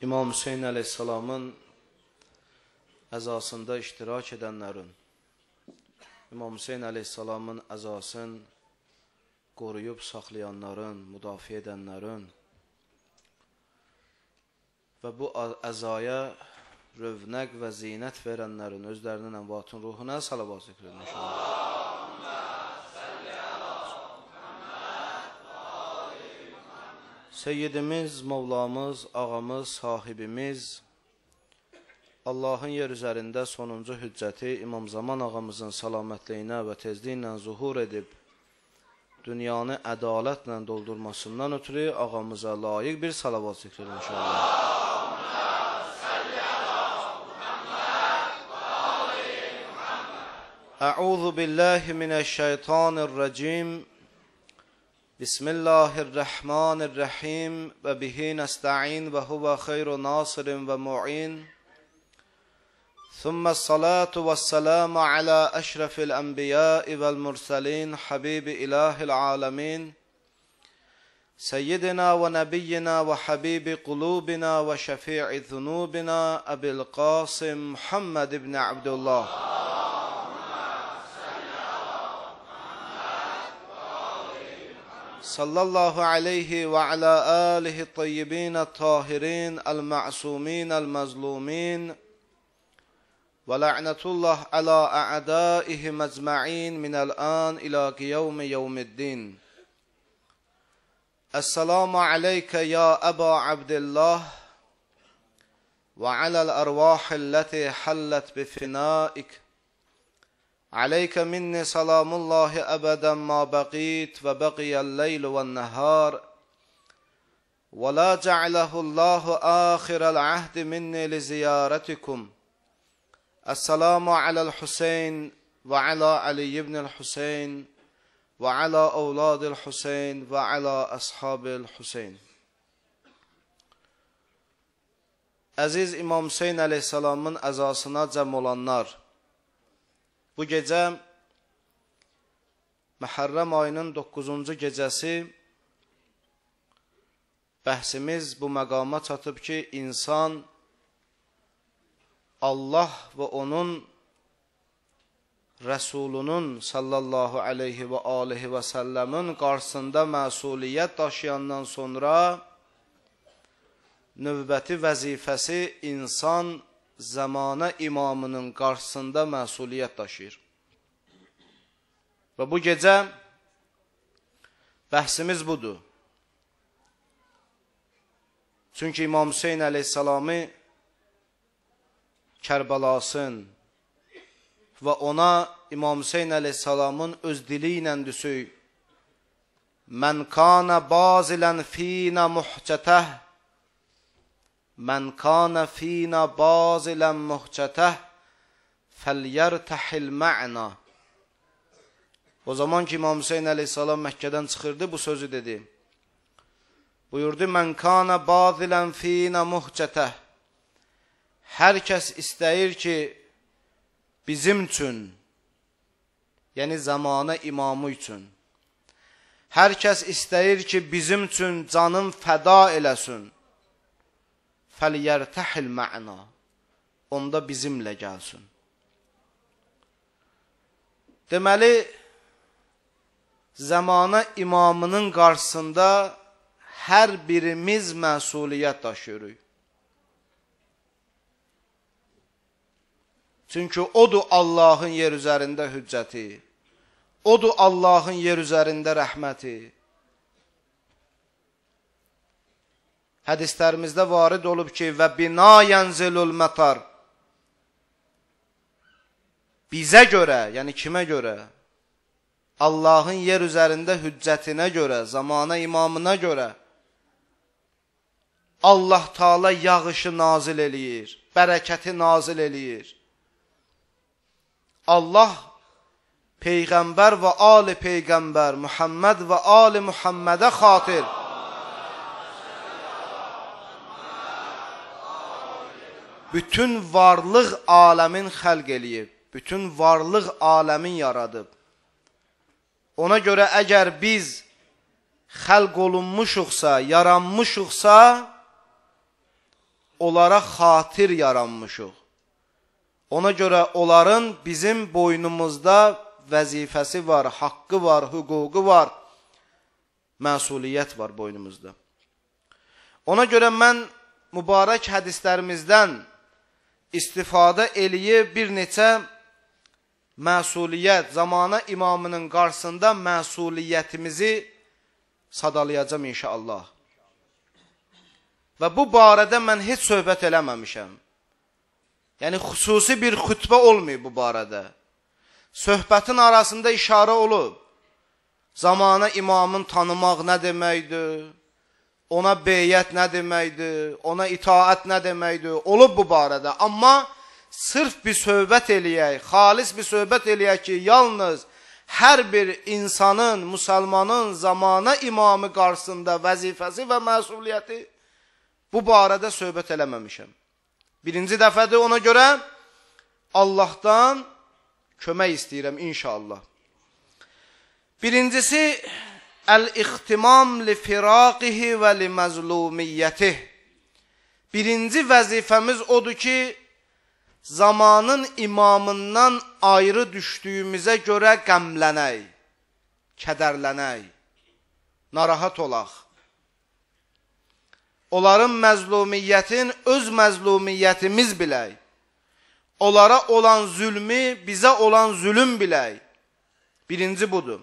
İmam Hüseyin Aleyhisselamın əzasında iştirak edənlərin, İmam Hüseyin Aleyhisselamın əzasını qoruyub saxlayanların, müdafiə edənlərin və bu əzaya rövnəq və zinət verənlərin özlərinin ənvatın ruhuna salavat zikr edin inşallah. Seyyidimiz, Mevlamız, ağamız, sahibimiz, Allahın yer üzərində sonuncu hüccəti İmam Zaman ağamızın salamətliyinə və tezliyinlə zuhur edib, dünyanı ədalətlə doldurmasından ötürü ağamıza layiq bir salavat zikr edin inşallah. Əuzu billahi minəşşeytanirracim. Bismillahirrahmanirrahim və bihi nəsta'in və huvə xeyru nasirin və mu'in. Thumma salatu və salamu ala əşrafil ənbiyai vəl mursalin, habibi ilahil alamin, seyyidina və nəbiyyina və habibi qulubina və şəfi'i zunubina, Əbil Qasim Muhammed ibn Abdullah. Sallallahu aleyhi ve ala alihi tayyibin tahirin el-ma'sumin el-mazlumin ve la'netullah ala a'daihim ecma'in minel-an ila qiyavmi yevmiddin. Esselamu aleyke ya Eba Abdillah ve alel arvahilleti hallet bifinaik. عليك مني سلام الله أبدا ما بقيت وبقي الليل والنهار ولا جعله الله آخر العهد مني لزيارتكم. السلام على الحسين وعلى علي بن الحسين وعلى أولاد الحسين وعلى أصحاب الحسين. Aziz İmam Hüseyin Aleyhisselamın əzasına cəm olanlar, bu gecə Məhərrəm ayının 9-cu gecəsi bəhsimiz bu məqama çatıb ki, insan Allah və onun Rəsulunun sallallahu aleyhi və alihi və səlləmin qarşısında məsuliyyət daşıyandan sonra növbəti vəzifəsi insan zamana imamının qarşısında məsuliyyət daşıyır. Və bu gecə bəhsimiz budur. Çünki İmam Hüseyin Aleyhisselamı Kərbəlasın və ona İmam Hüseyin Aleyhisselamın öz dili ilə düşük. Mən kana bazilən finə muhcətəh, Mən kana fina bazilən muhcətəh fəlyərtəhil mə'na. O zaman ki İmam Hüseyin Aleyhisselam Məkkədən çıxırdı, bu sözü dedi. Buyurdu, mən kana bazilən fina muhcətəh. Hər kəs istəyir ki, bizim üçün, yəni zamana imamı üçün, hər kəs istəyir ki, bizim üçün canın fəda eləsin. فَلْيَرْتَحِلْ مَعْنَا. Onda bizimlə gəlsin. Deməli, zamana imamının qarşısında hər birimiz məsuliyyət daşıyırıq. Çünki odur Allahın yer üzərində hüccəti, odur Allahın yer üzərində rəhməti. Hədislərimizdə varid olub ki, və bina yənzilul mətar. Bizə görə, yəni kimə görə? Allahın yer üzərində hüccətinə görə, zamana imamına görə Allah Taala yağışı nazil eləyir, bərəkəti nazil eləyir. Allah Peyğəmbər və ali Peyğəmbər, Muhammed və ali Muhammedə xatir bütün varlıq aləmin xəlq eləyib, bütün varlıq aləmin yaradıb. Ona görə əgər biz xəlq olunmuşuqsa, yaranmışuqsa, onlara xatir yaranmışıq. Ona görə onların bizim boynumuzda vəzifəsi var, haqqı var, hüququ var, məsuliyyət var boynumuzda. Ona görə mən mübarək hədislərimizdən istifadə eləyib bir neçə məsuliyyət, zamana imamının qarşısında məsuliyyətimizi sadalayacağım inşallah. Və bu barədə mən heç söhbət eləməmişəm. Yəni, xüsusi bir xütbə olmayıb bu barədə. Söhbətin arasında işarə olub. Zamana imamın tanımaq nə deməkdir? Ona beyyət nə deməkdir? Ona itaət nə deməkdir? Olub bu barədə. Amma sırf bir söhbət eləyək, xalis bir söhbət eləyək ki, yalnız hər bir insanın, müsəlmanın zamana imamı qarşısında vəzifəsi və məsuliyyəti, bu barədə söhbət eləməmişəm. Birinci dəfədir, ona görə Allahdan kömək istəyirəm inşallah. Birincisi, əl-ixtimam li firaqihi və li məzlumiyyətih. Birinci vəzifəmiz odur ki, zamanın imamından ayrı düşdüyümüzə görə qəmlənək, kədərlənək, narahat olaq. Onların məzlumiyyətin öz məzlumiyyətimiz bilək. Onlara olan zülmü, bizə olan zülüm bilək. Birinci budur.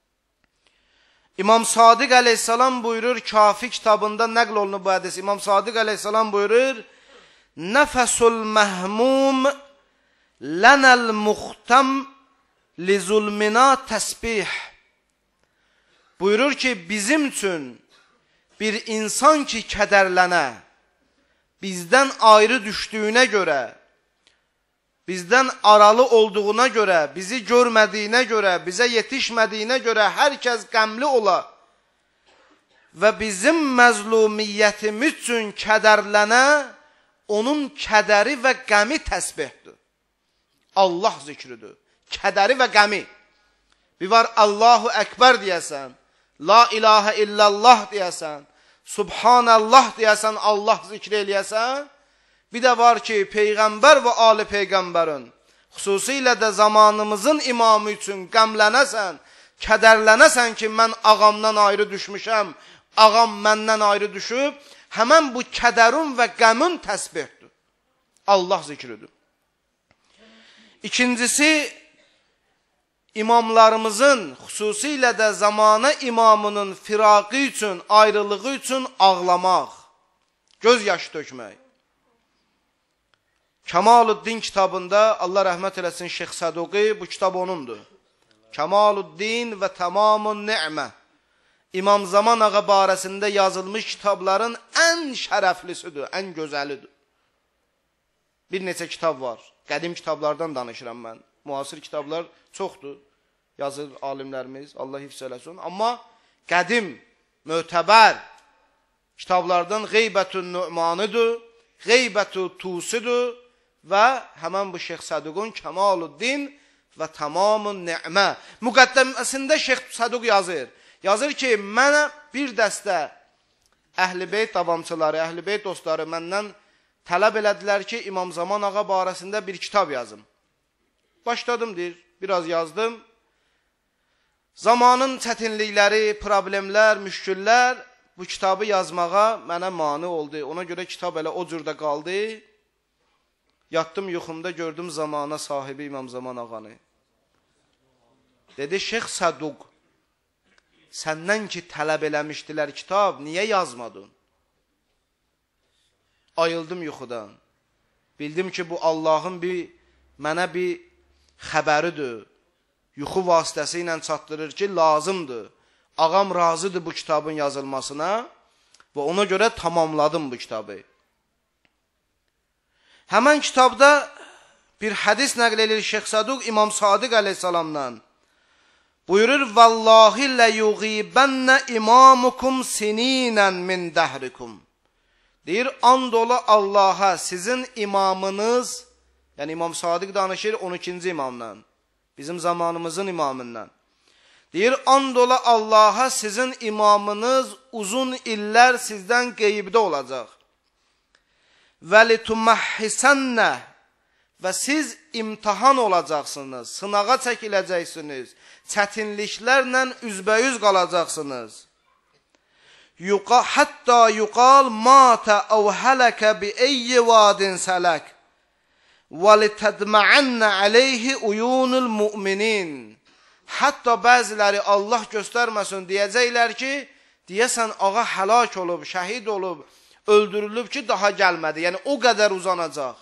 İmam Sadiq əleyhissalam buyurur, Kafi kitabında nəql olunur bu hədis. İmam Sadiq əleyhissalam buyurur, Nəfəsul məhmum lənəl muxtam li zulmina təsbih. Buyurur ki, bizim üçün bir insan ki kədərlənə, bizdən ayrı düşdüyünə görə, bizdən aralı olduğuna görə, bizi görmədiyinə görə, bizə yetişmədiyinə görə hər kəs qəmli ola və bizim məzlumiyyətimiz üçün kədərlənə, onun kədəri və qəmi təsbihdir. Allah zikridir. Kədəri və qəmi. Bir var Allahu Ekber deyəsən, La ilahe illallah deyəsən, Subhanallah deyəsən, Allah zikri eləyəsən. Bir də var ki, Peyğəmbər və Ali Peyğəmbərin, xüsusilə də zamanımızın imamı üçün qəmlənəsən, kədərlənəsən ki, mən ağamdan ayrı düşmüşəm, ağam məndən ayrı düşüb, həmən bu kədərun və qəmin təsbihdir. Allah zikridir. İkincisi, imamlarımızın, xüsusilə də zamana imamının firaqı üçün, ayrılığı üçün ağlamaq, göz yaşı tökmək. Kemaluddin kitabında, Allah rəhmət eləsin Şeyx Səduqi, bu kitab onundur. Kemaluddin və Tamamun Ni'mə. İmam Zaman Ağa barəsində yazılmış kitabların ən şərəflisidir, ən gözəlidir. Bir neçə kitab var. Qədim kitablardan danışıram mən. Müasir kitablar çoxdur. Yazır alimlərimiz, Allah hifz eləsin. Amma qədim, mötəbər kitablardan Qeybətün Nu'manıdır, Qeybətü Tusidir və həmən bu Şeyx Səduqun Kemaluddin və Tamamun Ni'mə. Müqəddəməsində Şeyx Səduq yazır. Yazır ki, mənə bir dəstə Əhl-i Beyt davamçıları, Əhl-i Beyt dostları məndən tələb elədilər ki, İmam Zaman Ağa barəsində bir kitab yazım. Başladım, deyir, biraz yazdım. Zamanın çətinlikləri, problemlər, müşküllər bu kitabı yazmağa mənə mane oldu. Ona görə kitab elə o cürdə qaldı. Yatdım yuxumda, gördüm zamana sahibi İmam Zaman Ağanı. Dedi, Şeyx Səduq, səndən ki tələb eləmişdilər kitab, niyə yazmadın? Ayıldım yuxudan. Bildim ki, bu Allahın mənə bir xəbəridir. Yuxu vasitəsi ilə çatdırır ki, lazımdır. Ağam razıdır bu kitabın yazılmasına və ona görə tamamladım bu kitabı. Həmən kitabda bir hədis nəql edir Şeyx Səduq İmam Sadiq əleyhissalamdan. Buyurur, Vallahi lə yuğibənnə imamukum sininən min dəhrikum. Deyir, and ola Allaha sizin imamınız, yəni İmam Sadiq danışır 12-ci imamdan, bizim zamanımızın imamından. Deyir, and ola Allaha sizin imamınız uzun illər sizdən qeybdə olacaq. və litumahhisannə və siz imtahan olacaqsınız, sınağa çəkiləcəksiniz, çətinliklərlə üzbəyüz qalacaqsınız. Hətta yuqal matə əv hələkə bi eyyi vadin sələk və litədməənnə aleyhi uyunul müminin. Hətta bəziləri Allah göstərməsin deyəcəklər ki, deyəsən ağa həlak olub, şəhid olub, öldürülüb ki, daha gəlmədi. Yəni o qədər uzanacaq.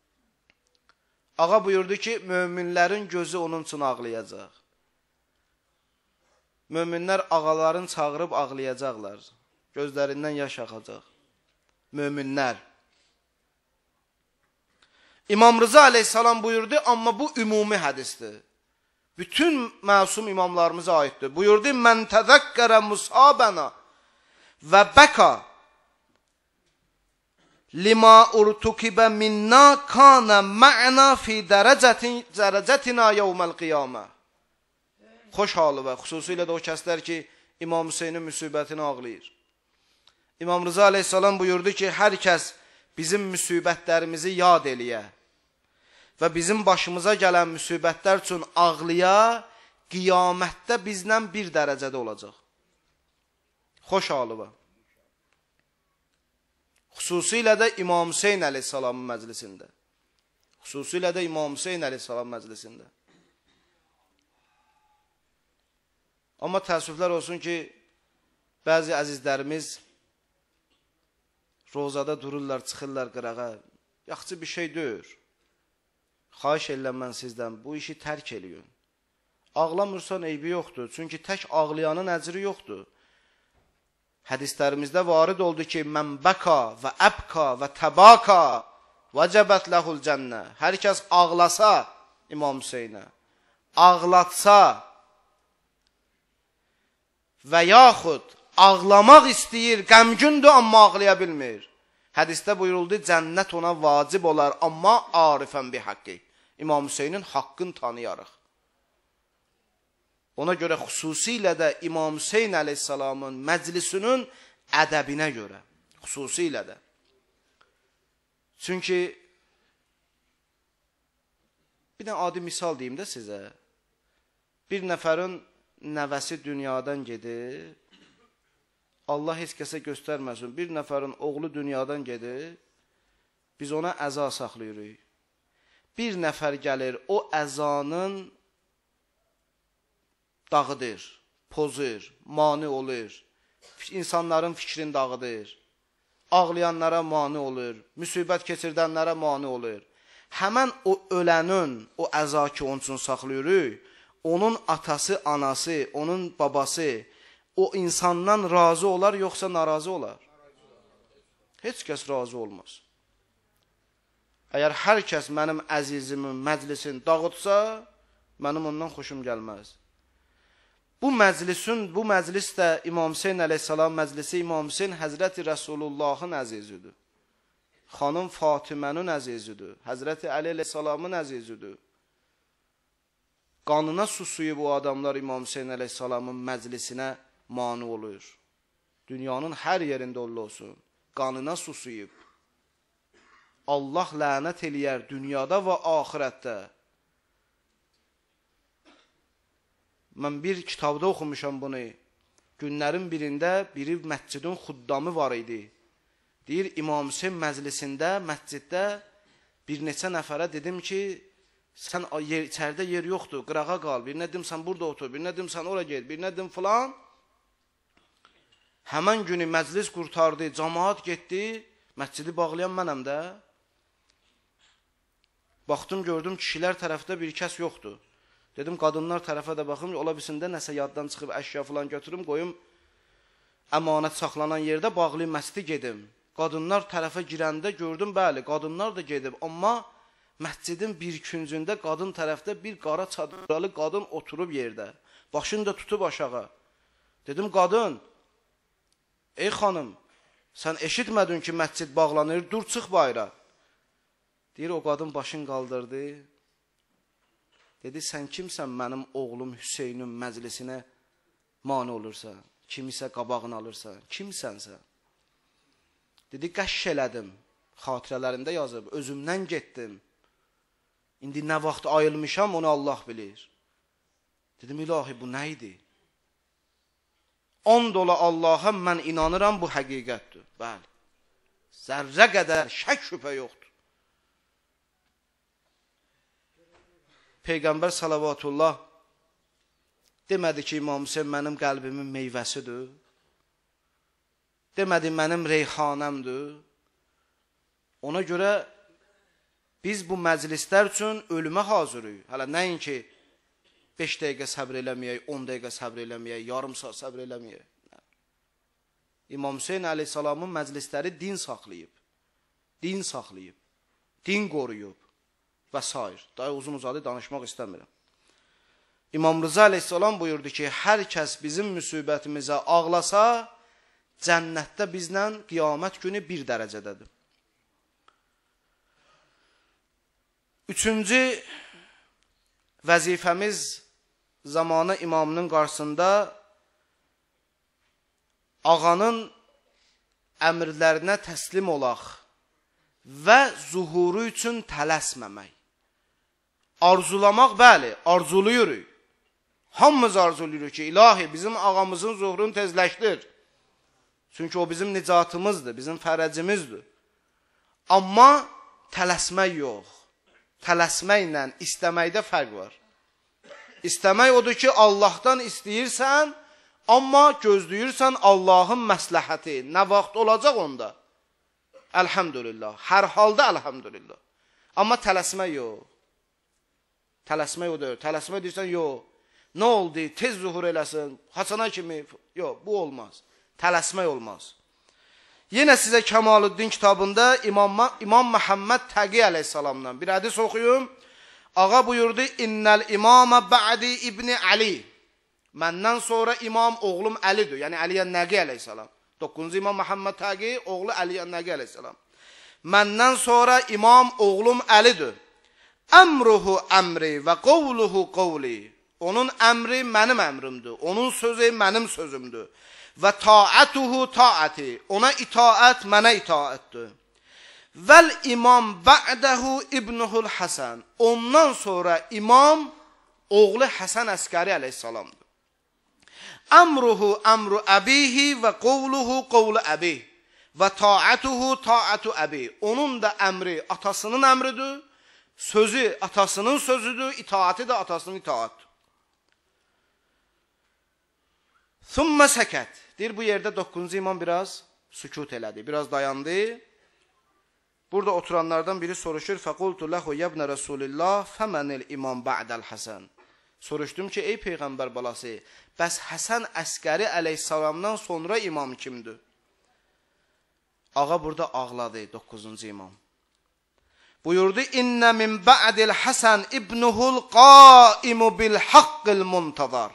Ağa buyurdu ki, möminlərin gözü onun üçün ağlayacaq. Möminlər ağaların çağırıb ağlayacaqlar. Gözlərindən yaş axacaq. Möminlər. İmam Rıza aleyhissalam buyurdu, amma bu ümumi hədisdir. Bütün məsum imamlarımıza aiddir. Buyurdu, mən təzəkkərə musabana və bəka lima urtukibə minna kana ma'na fi dərəcətina yevməl qiyamə. Xoş halı və xüsusilə də o kəslər ki, İmam Hüseynin müsibətini ağlayır. İmam Rıza aleyhissalam buyurdu ki, hər kəs bizim müsibətlərimizi yad eləyə və bizim başımıza gələn müsibətlər üçün ağlaya, qiyamətdə bizdən bir dərəcədə olacaq. Xoş halı və. Xüsusilə də İmam Hüseyin əleyhissalamın məclisində. Xüsusilə də İmam Hüseyin əleyhissalam məclisində. Amma təəssüflər olsun ki, bəzi əzizlərimiz rozada dururlar, çıxırlar qırağa. Yaxşı bir şey deyir. Xahiş edirəm mən sizdən, bu işi tərk eləyin. Ağlamırsan, eybi yoxdur. Çünki tək ağlayanın əcri yoxdur. Hədislərimizdə varid oldu ki, mən bəka və əbka və təbaka vəcəbət ləhul cənnə. Hər kəs ağlasa İmam Hüseynə, ağlatsa və yaxud ağlamaq istəyir, qəmgündür, amma ağlaya bilmir. Hədisdə buyuruldu, cənnət ona vacib olar, amma arifən bi haqqi. İmam Hüseynin haqqını tanıyarıq. Ona görə xüsusilə də İmam Hüseyin əleyhissalamın məclisinin ədəbinə görə. Xüsusilə də. Çünki bir də adi misal deyim də sizə. Bir nəfərin nəvəsi dünyadan gedir. Allah heç kəsə göstərməsin. Bir nəfərin oğlu dünyadan gedir. Biz ona əza saxlayırıq. Bir nəfər gəlir, o əzanın dağıdır, pozur, mani olur, insanların fikrini dağıdır, ağlayanlara mani olur, müsibət keçirdənlərə mani olur. Həmən o ölənin, o əza ki, onun üçün saxlayırıq, onun atası, anası, onun babası, o insandan razı olar, yoxsa narazı olar? Heç kəs razı olmaz. Əgər hər kəs mənim əzizimin məclisini dağıtsa, mənim ondan xoşum gəlməz. Bu məclis də İmam Hüseyin əleyhissalam məclisi İmam Hüseyin Həzrəti Rəsulullahın əzizidir. Xanım Fatimənin əzizidir. Həzrəti Əli əleyhissalamın əzizidir. Qanına susuyub o adamlar İmam Hüseyin əleyhissalamın məclisinə mani olur. Dünyanın hər yerində olsun. Qanına susuyub. Allah lənət eləyər dünyada və axirətdə. Mən bir kitabda oxumuşam bunu. Günlərin birində biri məscidin xuddamı var idi. Deyir, İmam Hüseyin məclisində, məsciddə bir neçə nəfərə dedim ki, sən içəridə yer yoxdur, qırağa qal. Bir nə dedim, sən burada otur, bir nə dedim, sən ora gel, bir nə dedim, filan. Həmən günü məclis qurtardı, cəmaat getdi, məscidi bağlayan mənəm də. Baxdım, gördüm, kişilər tərəfdə bir kəs yoxdur. Dedim, qadınlar tərəfə də baxım, ola bilsin də nəsə yaddan çıxıb əşya falan götürüm, qoyum, əmanət saxlanan yerdə bağlayım, məscidi gedim. Qadınlar tərəfə girəndə gördüm, bəli, qadınlar da gedib. Amma məscidin bir küncündə qadın tərəfdə bir qara çadıralı qadın oturub yerdə. Başını da tutub aşağı. Dedim, qadın, ey xanım, sən eşitmədin ki, məscid bağlanır, dur, çıx bayra. Deyir, o qadın başını qaldırdı. Dedi, sən kimsən mənim oğlum Hüseynin məclisinə mani olursan, kimisə qabağını alırsan, kimsənsə? Dedi, qəşş elədim, Xatirələrində yazıb, özümdən getdim. İndi nə vaxt ayılmışam, onu Allah bilir. Dedim, ilahi, bu nə idi? And ola Allah'a mən inanıram, bu həqiqətdir. Bəli. Zərrə qədər şək şübhə yoxdur. Peyğəmbər salavatullah demədi ki, İmam Hüseyin mənim qəlbimin meyvəsidir. Demədi, mənim reyhanəmdir. Ona görə biz bu məclislər üçün ölümə hazırıyıq. Hələ nəinki 5 dəqiqə səbr eləməyək, 10 dəqiqə səbr eləməyək, yarım saat səbr eləməyək. İmam Hüseyin əleyhissalamın məclisləri din saxlayıb, din qoruyub və s. Daha uzun uzadı danışmaq istəmirəm. İmam Rıza əleyhissalam buyurdu ki, hər kəs bizim müsibətimizə ağlasa, cənnətdə bizlə qiyamət günü bir dərəcədədir. Üçüncü vəzifəmiz zamanı imamının qarşısında ağanın əmrlərinə təslim olaq və zuhuru üçün tələsməmək. Arzulamaq, bəli, arzuluyuruq. Hamımız arzuluyuruq ki, ilahi bizim ağamızın zuhurunu tezləşdir. Çünki o bizim nicatımızdır, bizim fərəcimizdir. Amma tələsmək yox. Tələsməklə istəməkdə fərq var. İstəmək odur ki, Allahdan istəyirsən, amma gözləyirsən Allahın məsləhəti. Nə vaxt olacaq onda? Əlhəmdülillah. Hər halda əlhəmdülillah. Amma tələsmək yox. Tələsmək odur. Tələsmək deyirsən, yox. Nə oldu? Tez zuhur eləsin. Haçana kimi. Yox, bu olmaz. Tələsmək olmaz. Yenə sizə Kəmaluddin kitabında İmam Məhəmməd Təqi əleyhissalamdan bir hədis oxuyum. Ağa buyurdu, İnnəl imamə bə'di İbni Ali. Məndən sonra imam oğlum Əlidir. Yəni Əliyə Nəqi əleyhissalam. 9-cu İmam Məhəmməd Təqi, oğlu Əliyə Nəqi əleyhissalam. Məndən sonra imam oğlum Əlidir. Əmruhu əmri və qovluhu qovli. Onun əmri mənim əmrimdir. Onun sözü mənim sözümdür. Və taatuhu taati. Ona itaət mənə itaətdir. Vəl imam ba'dahu ibnuhul Hasan. Ondan sonra imam oğlu Həsən Əskəri əleyhissalamdır. Əmruhu əmru əbihi və qovluhu qovlu əbih. Və taatuhu taatu əbih. Onun da əmri atasının əmridir. Sözü atasının sözüdür. İtaati də atasının itaatdır. Thumma səkət. Deyir, bu yerdə 9-cu imam biraz sükut elədi, biraz dayandı. Burada oturanlardan biri soruşur, fəqultu ləhu yəbnə Rasulillah fəmənil imam ba'dəl Həsən. Soruşdum ki, ey Peyğəmbər balası, bəs Həsən Əskəri əleyhissalamdan sonra imam kimdir? Ağa burada ağladı, 9-cu imam. Buyurdu, İnnə min ba'dil Həsən ibnuhul qaimu bil haqqil muntazar.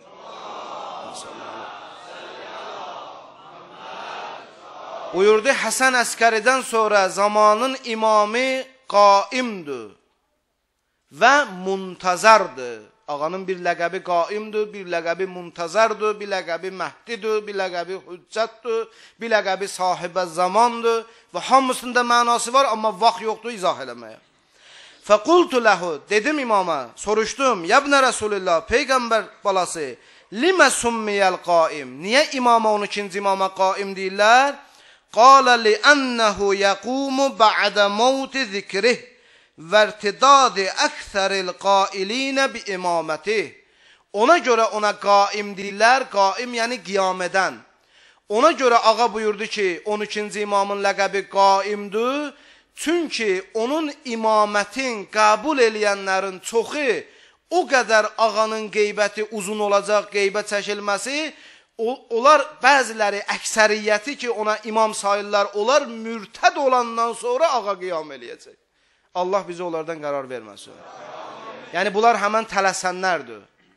Buyurdu, Həsən Əskəridən sonra zamanın imamı qaimdir və muntazardır. Ağanın bir ləqəbi qaimdir, bir ləqəbi muntazardır, bir ləqəbi məhdidir, bir ləqəbi hüccətdir, bir ləqəbi sahibə zamandır və hamısında mənası var, amma vaxt yoxdur izah eləməyə. Fəqultu ləhu, dedim imama, soruşdum, yəbnə Rasulillah, Peyğəmbər balası, limə summiyəl qaim, niyə imama 12-ci imama qaim deyirlər? Qala li'annahu yaqumu ba'da mauti zikrih və irtidadi əksəril qailinə bi imamətih. Ona görə ona qaim deyirlər, qaim yəni qiyamədən. Ona görə ağa buyurdu ki, 12-ci imamın ləqəbi qaimdir. Çünki onun imamətin qəbul eləyənlərin çoxu o qədər ağanın qeybəti uzun olacaq, qeybət çəkilməsi. Onlar bəziləri, əksəriyyəti ki ona imam sayırlar, onlar mürtəd olandan sonra ağa qiyam eləyəcək. Allah bizi onlardan qərar verməsin. Yəni bunlar həmən tələsənlərdir.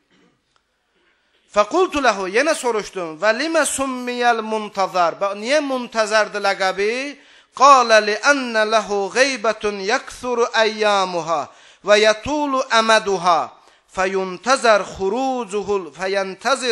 Fəqultu ləhu, yenə soruşdum, və limə summiyəl muntazar, niyə muntazardır ləqəbi? Qalə liənnə ləhu qeybətun yəksuru əyyamuha və yətulu əməduha. Fəyuntəzər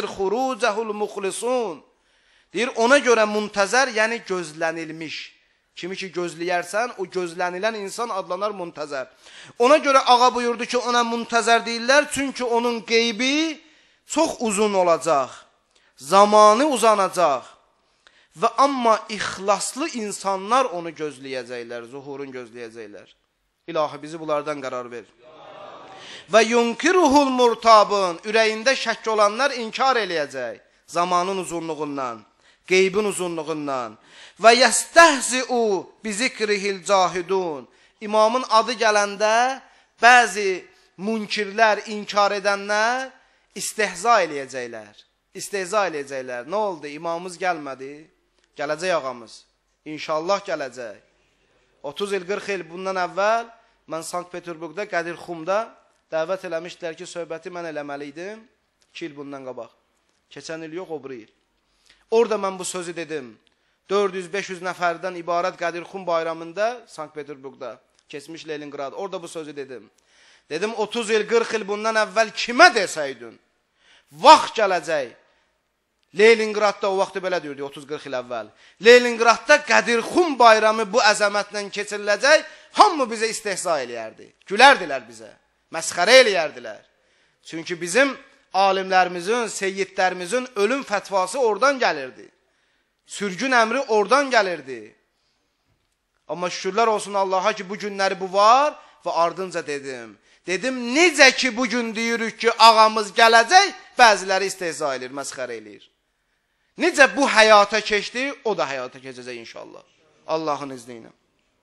xurucəhul muxlisun. Deyir, ona görə muntəzər, yəni gözlənilmiş. Kimi ki gözləyərsən, o gözlənilən insan adlanar muntəzər. Ona görə ağa buyurdu ki, ona muntəzər deyirlər, çünki onun qeybi çox uzun olacaq, zamanı uzanacaq və amma ixlaslı insanlar onu gözləyəcəklər, zuhurun gözləyəcəklər. İlahi bizi bunlardan qərar ver. Və yunkiruhul murtabın, ürəyində şəkk olanlar inkar eləyəcək zamanın uzunluğundan, qeybin uzunluğundan. Və yəstəhzi'u bizikrihil cahidun. İmamın adı gələndə bəzi münkirlər, inkar edənlər istehza eləyəcəklər. İstehza eləyəcəklər. Nə oldu? İmamımız gəlmədi. Gələcək ağamız. İnşallah gələcək. 30 il, 40 il bundan əvvəl mən Sankt-Peterburqda, Qədirxumda dəvət eləmişdilər ki, söhbəti mən eləməli idim. 2 il bundan qabaq. Keçən il yox, o bir il. Orada mən bu sözü dedim. 400-500 nəfərdən ibarət Qədirxum bayramında Sankt-Peterburqda keçmiş Leningrad. Orada bu sözü dedim. Dedim 30 il, 40 il bundan əvvəl kimə desəydin? Vaxt gələcək. Leningradda o vaxtı belə deyirdi 30-40 il əvvəl. Leningradda Qədirxum bayramı bu əzəmətlə keçiriləcək. Hamı bizə istehza eləyərdi. Gülərdilər bizə. Məsxərə eləyərdilər. Çünki bizim alimlərimizin, seyyidlərimizin ölüm fətvası oradan gəlirdi. Sürgün əmri oradan gəlirdi. Amma şükürlər olsun Allaha ki, bu günləri bu var və ardınca dedim. Dedim, necə ki bugün deyirik ki, ağamız gələcək, bəziləri istehza edir, məsxərə edir. Necə bu həyata keçdi, o da həyata keçəcək inşallah. Allahın izni ilə.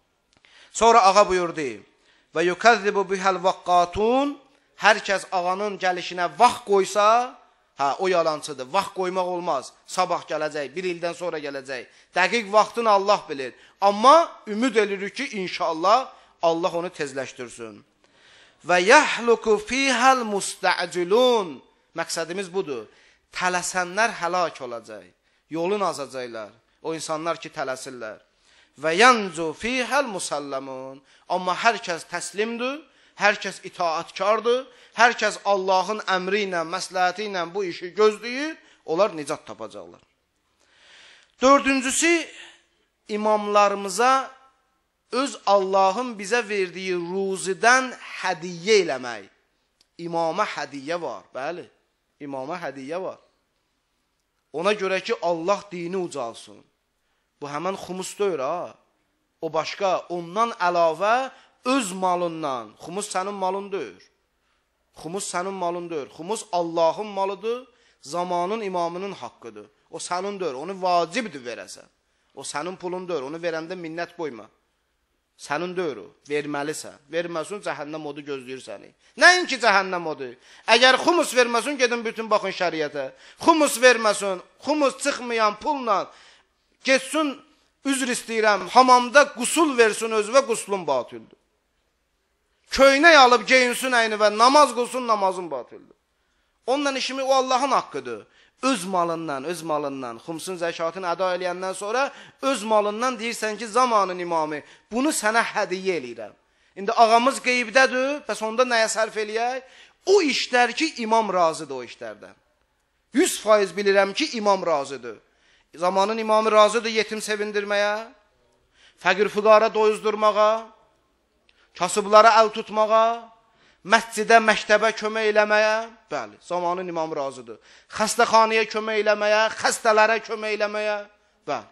Sonra ağa buyurdu. Və yukəzzibu bihəl vaqqatun. Hər kəs ağanın gəlişinə vaxt qoysa, o yalancıdır. Vaxt qoymaq olmaz. Sabah gələcək, bir ildən sonra gələcək. Dəqiq vaxtını Allah bilir. Amma ümid edirik ki, inşallah Allah onu tezləşdirsin. Və yəhluku fihəl musta'cilun. Məqsədimiz budur. Tələsənlər həlak olacaq. Yolun azacaqlar. O insanlar ki, tələsirlər. Və yancu fihəl musallamun. Amma hər kəs təslimdir. Hər kəs itaatkardır, hər kəs Allahın əmri ilə, məsləhəti ilə bu işi gözləyir, onlar nicat tapacaqlar. Dördüncüsü, imamlarımıza öz Allahın bizə verdiyi ruzidən hədiyyə eləmək. İmama hədiyyə var, bəli, imama hədiyyə var. Ona görə ki, Allah dini ucalsın. Bu həmən xumus deyir, ha. O başqa, ondan əlavə, öz malından, xumus sənin malındır. Xumus sənin malındır. Xumus Allahın malıdır, zamanın imamının haqqıdır. O sənindir, onu vacibdir verəsən. O sənin pulundur, onu verəndə minnət qoyma. Sənindir o, verməlisən. Verməsin, cəhənnəm odu gözləyir səni. Nəinki cəhənnəm odu. Əgər xumus verməsin, gedin bütün baxın şəriətə. Xumus verməsin, xumus çıxmayan pulla getsin, üzr istəyirəm, hamamda qusul versin özünə, quslun batıldır. Köynək alıb geyinsin əynivə, namaz qılsın, namazın batıldır. Ondan işimi o Allahın haqqıdır. Öz malından, xumsun zəkatını əda eləyəndən sonra öz malından deyirsən ki, zamanın imamı, bunu sənə hədiyyə eləyirəm. İndi ağamız qeybdədir, bəs onda nəyə sərf eləyək? O işlər ki, imam razıdır o işlərdən. 100% bilirəm ki, imam razıdır. Zamanın imamı razıdır yetim sevindirməyə, fəqir füqara doyuzdurmağa, kasıblara əl tutmağa, məscidə, məktəbə kömək eləməyə, bəli, zamanın imamı razıdır. Xəstəxanaya kömək eləməyə, xəstələrə kömək eləməyə, bəli.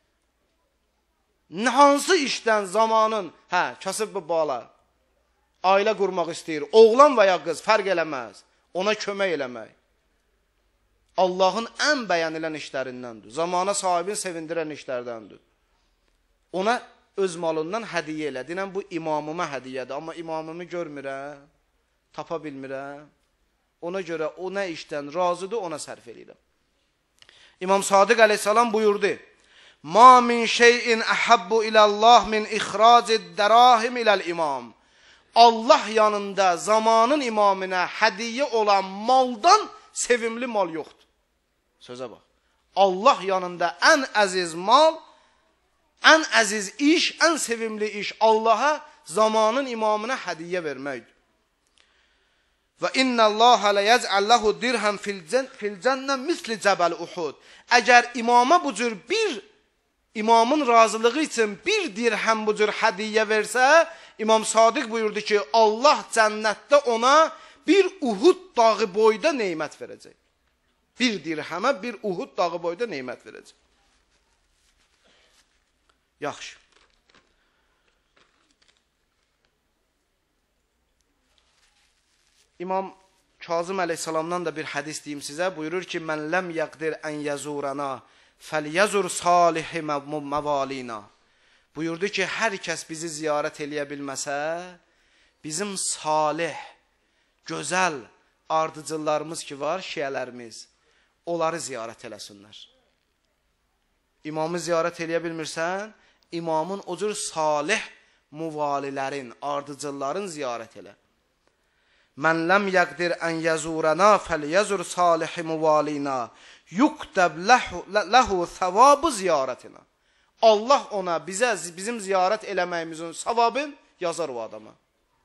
Hansı işdən zamanın, kasıb bu bala, ailə qurmaq istəyir, oğlan və ya qız, fərq eləməz, ona kömək eləmək. Allahın ən bəyənilən işlərindəndir. Zamana sahibini sevindirən işlərdəndir. Ona öz malından hədiyyə elə. Dinən bu imamıma hədiyyədir. Amma imamımı görmürəm, tapa bilmirəm. Ona görə o nə işdən razıdır, ona sərf edirəm. İmam Sadiq əleyhissalam buyurdu. Ma min şeyin əhabbu ilallah min ixracid dərahim iləl imam. Allah yanında zamanın imamına hədiyyə olan maldan sevimli mal yoxdur. Sözə bax. Allah yanında ən əziz mal, ən əziz iş, ən sevimli iş Allaha zamanın imamına hədiyyə verməkdir. Və innəllaha ləyəcəlləhu dirhəm fil cənnə misli cəbəl Uhud. Əgər imama bu cür bir imamın razılığı için bir dirhem bu cür hədiyyə versə, İmam Sadiq buyurdu ki, Allah cənnətdə ona bir Uhud dağı boyda neymət verəcək. Bir dirhəmə bir Uhud dağı boyda neymət verəcək. Yaxşı. İmam Kazım əleyhissalamdan da bir hədis deyim sizə. Buyurur ki, mən ləm yəqdir ən yəzurana fəlyəzur salihi məvalina. Buyurdu ki, hər kəs bizi ziyarət eləyə bilməsə, bizim salih, gözəl ardıcıllarımız ki var, şiyələrimiz, onları ziyarət eləsinlər. İmamı ziyarət eləyə bilmirsən, imamın o cür salih muvalilərin, ardıcılların ziyarət elə. Mən ləm yəqdir ən yəzurana fəlyəzur salihi muvalina yuktəb ləhu thavabu ziyarətina. Allah ona, bizim ziyarət eləməyimizin savabın yazar o adama.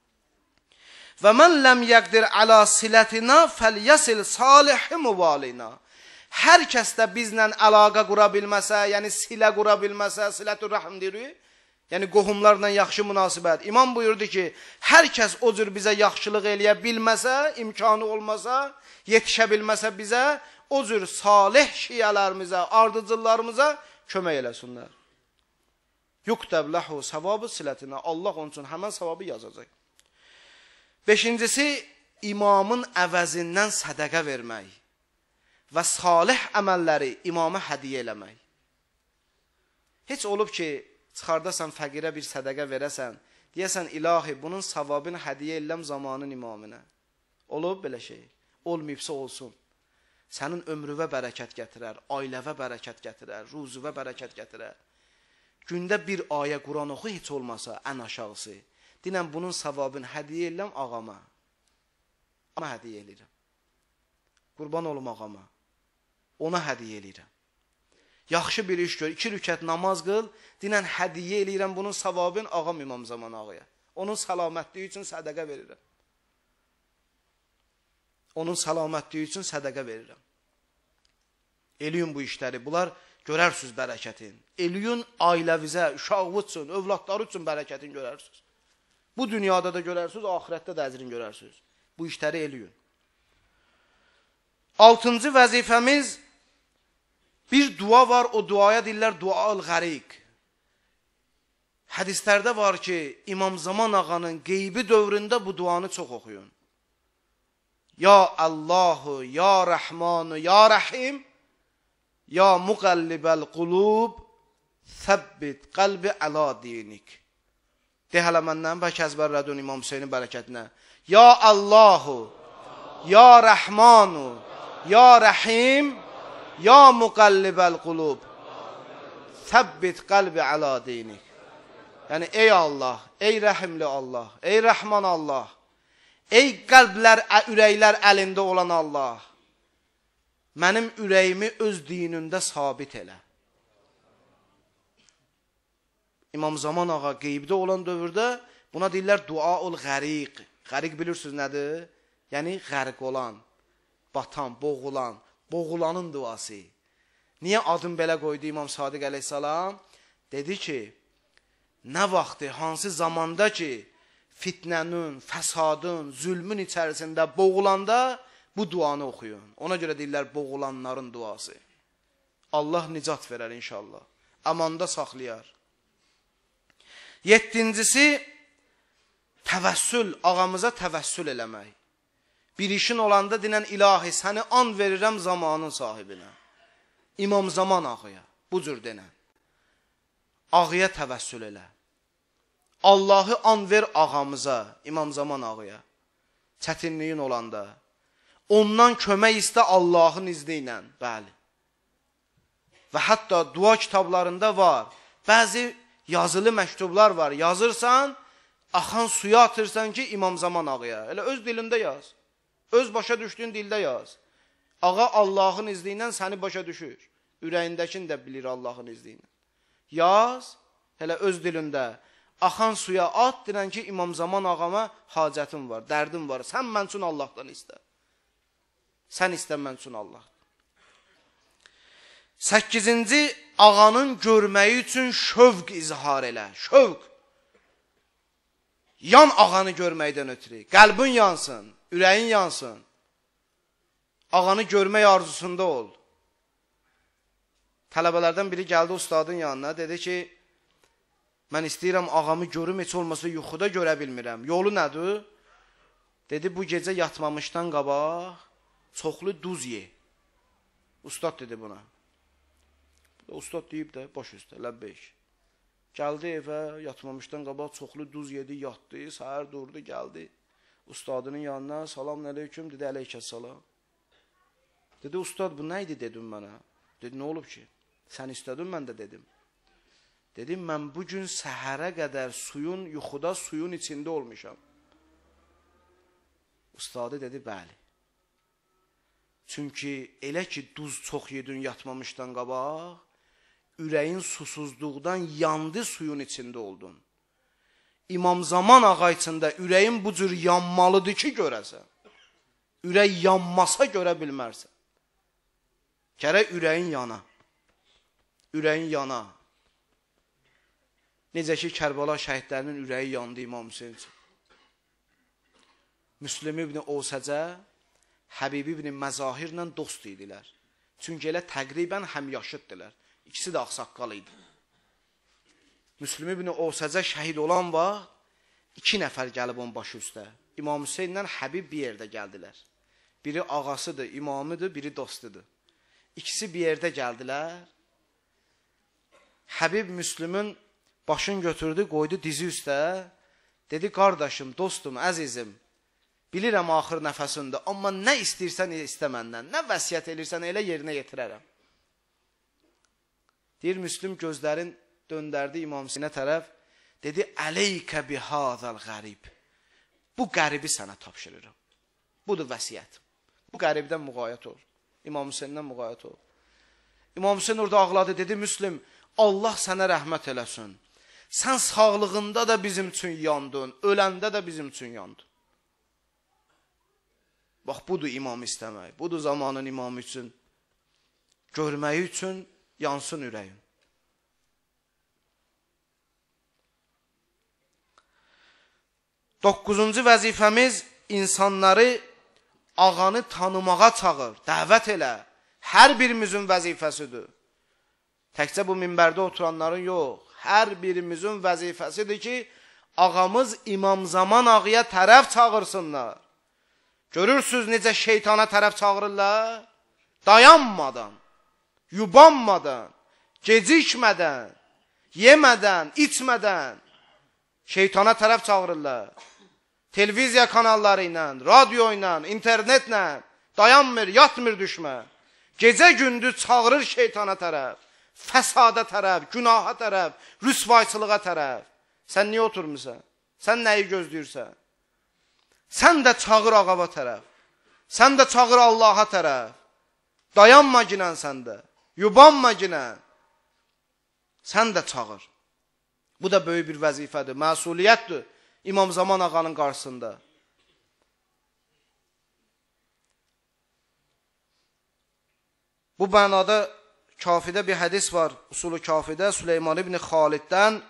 Və mən ləm yəqdir əla silətina fəlyəsil salihi muvalina. Hər kəs də bizlə əlaqə qura bilməsə, yəni silə qura bilməsə, silətü rəhm deyirik, yəni qohumlarla yaxşı münasibət. İmam buyurdu ki, hər kəs o cür bizə yaxşılıq eləyə bilməsə, imkanı olmasa, yetişə bilməsə bizə, o cür salih şiyələrimizə, ardıcıllarımıza kömək eləsinlər. Yuktəb ləhu savabı silətinə. Allah onun üçün həmən savabı yazacaq. Beşincisi, imamın əvəzindən sədəqə vermək və salih əməlləri imama hədiyyə eləmək. Heç olub ki, çıxardasan fəqirə bir sədəqə verəsən, deyəsən, ilahi, bunun savabını hədiyyə eləm zamanın imamına. Olub belə şey. Olmayıbsa olsun. Sənin ömrüvə bərəkət gətirər, ailəvə bərəkət gətirər, ruzuvə bərəkət gətirər. Gündə bir ayə Quran oxu, heç olmasa, ən aşağısı. Dinən, bunun savabını hədiyyə eləm ağama. Ona hədiyyə eləyirəm. Qurban olum ağama. Ona hədiyyə eləyirəm. Yaxşı bir iş gör, 2 rükət namaz qıl, dinən hədiyyə eləyirəm bunun savabını ağam İmam Zaman ağaya. Onun salamətliyi üçün sədəqə verirəm. Onun salamətliyi üçün sədəqə verirəm. Eləyin bu işləri, bunlar görərsiniz bərəkətin. Eləyin ailəvizə, uşağı üçün, övladları üçün bərəkətin görərsiniz. Bu dünyada da görərsiniz, ahirətdə də əcrin görərsiniz. Bu işləri eləyin. 6-cı vəzifəmiz, bir dua var, o duaya deyirlər dual qəriq. Hədislərdə var ki, İmam Zaman ağanın qeybi dövründə bu duanı çox oxuyun. Ya Allahu, ya Rəhmanu, ya Rəhim, ya muqallibəl qulub, səbbit qəlbi əla dinik. De hələ məndən, bəlkə əzbərlədin İmam Hüseynin bərəkətinə. Ya Allahu, ya Rəhmanu, ya Rəhim, ya muqallibəl qulub, səbbit qəlbi əla dinik. Yəni, ey Allah, ey rəhimli Allah, ey rəhman Allah, ey qəlblər, ürəklər əlində olan Allah, mənim ürəyimi öz dinində sabit elə. İmam Zaman ağa qeybdə olan dövrdə buna deyirlər duaul qəriq. Qəriq bilirsiniz nədir? Yəni, qərq olan, batan, boğulan, boğulanın duası. Niyə adın belə qoydu İmam Sadiq əleyhissalam? Dedi ki, nə vaxtı, hansı zamanda ki, fitnənin, fəsadın, zülmün içərisində boğulanda bu duanı oxuyun. Ona görə deyirlər boğulanların duası. Allah nicat verər inşallah. Amanda saxlayar. 7-cisi, təvəssül, ağamıza təvəssül eləmək. Bir işin olanda dinən ilahi, səni and verirəm zamanın sahibinə. İmam Zaman ağaya, bu cür denən. Ağaya təvəssül elə. Allahı and ver ağamıza, İmam Zaman ağaya. Çətinliyin olanda. Ondan kömək istə Allahın izni ilə. Bəli. Və hətta dua kitablarında var. Bəzi yazılı məktublar var. Yazırsan, axan suya atırsan ki, İmam Zaman ağaya. Elə öz dilində yaz. Öz başa düşdüyün dildə yaz. Ağa Allahın izni ilə səni başa düşür. Ürəyindəkini də bilir Allahın izni ilə. Yaz, elə öz dilində. Axan suya at, deyən ki, İmam Zaman ağama hacətim var, dərdim var. Sən mən üçün Allahdan istə. Sən istə mən üçün Allah. 8-ci, ağanın görməyi üçün şövq izhar elə. Şövq. Yan ağanı görməkdən ötürü. Qəlbin yansın, ürəyin yansın. Ağanı görmək arzusunda ol. Tələbələrdən biri gəldi ustadın yanına, dedi ki, mən istəyirəm ağamı görüm, heç olmasa yuxuda görə bilmirəm. Yolu nədir? Dedi, bu gecə yatmamışdan qabaq çoxlu duz ye. Ustad dedi buna. Ustad deyib də, baş üstə, ləbbeyk. Gəldi evə, yatmamışdan qabaq çoxlu duz yedi, yatdı, səhər durdu, gəldi. Ustadının yanına, salam aleyküm, dedi, aleykəssalam. Dedi, ustad, bu nə idi, dedim mənə. Dedi, nə olub ki? Sən istədin, mən də dedim. Dedim, mən bugün səhərə qədər yuxuda suyun içində olmuşam. Ustadı dedi, bəli. Çünki elə ki, duz çox yedin yatmamışdan qabaq, ürəyin susuzluqdan yandı, suyun içində oldun. İmam Zaman ağa içində ürəyin bu cür yanmalıdır ki, görəsən. Ürək yanmasa görə bilmərsən. Gərək ürəyin yana. Ürəyin yana. Necə ki, Kərbala şəhidlərinin ürəyi yandı İmam Hüseyin üçün. Müslüm ibn Osəcə, Həbib ibn Məzahirlə dost idilər. Çünki elə təqribən həmyaşıddilər. İkisi də ağsaqqal idi. Müslüm ibn Osəcə şəhid olan vaxt, 2 nəfər gəlib onun başı üstə. İmam Hüseyinlə Həbib bir yerdə gəldilər. Biri ağasıdır, imamıdır, biri dostudur. İkisi bir yerdə gəldilər. Həbib Müslümün başını götürdü, qoydu dizi üstə. Dedi, qardaşım, dostum, əzizim, bilirəm axır nəfəsində, amma nə istəyirsən istə məndən, nə vəsiyyət edirsən elə yerinə yetirərəm. Deyir, Müslüm gözlərin döndərdi İmam Hüseynə tərəf, dedi, əleykə bihazal qərib. Bu qəribi sənə tapşırırım. Budur vəsiyyət. Bu qəribdən müğayət ol. İmam Hüseyndən müğayət ol. İmam Hüseyin orada ağladı, dedi, Müslüm, Allah sənə rəhmət eləsin. Sən sağlığında da bizim üçün yandın, öləndə də bizim üçün yandın. Bax, budur imam istəmək, budur zamanın imamı üçün. Görməyi üçün yansın ürəyin. Doqquzuncu vəzifəmiz insanları ağanı tanımağa çağır, dəvət elə. Hər birimizin vəzifəsidir. Təkcə bu minbərdə oturanların yox. Hər birimizin vəzifəsidir ki, ağamız İmam Zaman ağaya tərəf çağırsınlar. Görürsünüz necə şeytana tərəf çağırırlar? Dayanmadan, yubanmadan, gecikmədən, yemədən, içmədən şeytana tərəf çağırırlar. Televiziya kanalları ilə, radyo ilə, internetlə dayanmır, yatmır düşmə. Gecə gündüz çağırır şeytana tərəf, fəsada tərəf, günaha tərəf, rüsvayçılığa tərəf. Sən niyə oturmuşsan? Sən nəyi gözləyirsən? Sən də çağır ağava tərəf. Sən də çağır Allaha tərəf. Dayanma ginən sən də. Yubanma ginən. Sən də çağır. Bu da böyük bir vəzifədir, məsuliyyətdir İmam Zaman ağanın qarşısında. Bu mənada kafidə bir hədis var. Usulü kafidə Süleyman ibn Xaliddən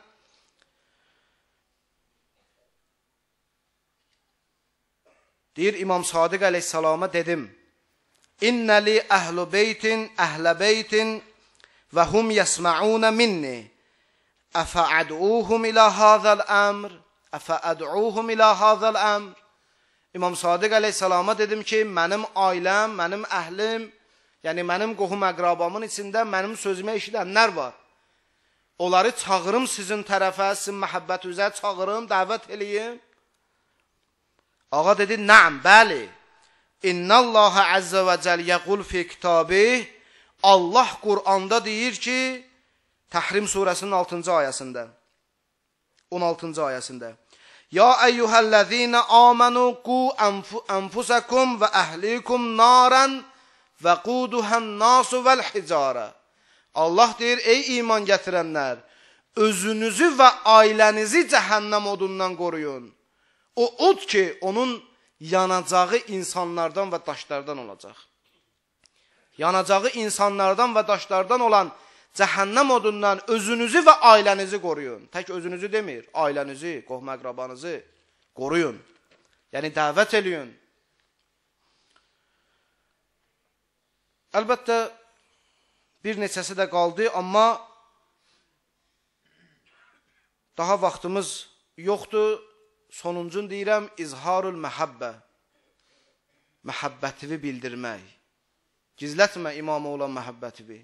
deyir, İmam Sadiq əleyhissalama dedim, İnnəli əhlu beytin, əhlə beytin və hum yəsmə'unə minni, əfəəd'uhum ilə hazəl əmr, əfəəd'uhum ilə hazəl əmr. İmam Sadiq əleyhissalama dedim ki, mənim ailəm, mənim əhlim, yəni mənim qohum əqrabamın içində mənim sözümə eşidənlər var. Onları çağırım sizin tərəfə, sizin məhəbbət üzrə çağırım, dəvət eləyim. Ağa dedi, nəm, bəli. İnnəllaha əzzə və cəl yəqul fi kitabih. Allah Qur'anda deyir ki, Təhrim surəsinin 6-cı ayəsində, 16-cı ayəsində, Ya əyyuhəl-ləzīnə āmənu qu ənfusəkum və əhlikum nārən və quduhən-nasu vəl-hicarə. Allah deyir, ey iman gətirənlər, özünüzü və ailənizi cəhənnəm odundan qoruyun. O od ki, onun yanacağı insanlardan və daşlardan olacaq. Yanacağı insanlardan və daşlardan olan cəhənnəm odundan özünüzü və ailənizi qoruyun. Tək özünüzü demir, ailənizi, qohum-əqrabanızı qoruyun. Yəni dəvət eləyin. Əlbəttə, bir neçəsi də qaldı, amma daha vaxtımız yoxdur. Sonuncun deyirəm, izharul məhəbbə. Məhəbbətivi bildirmək. Gizlətmə imama olan məhəbbətivi.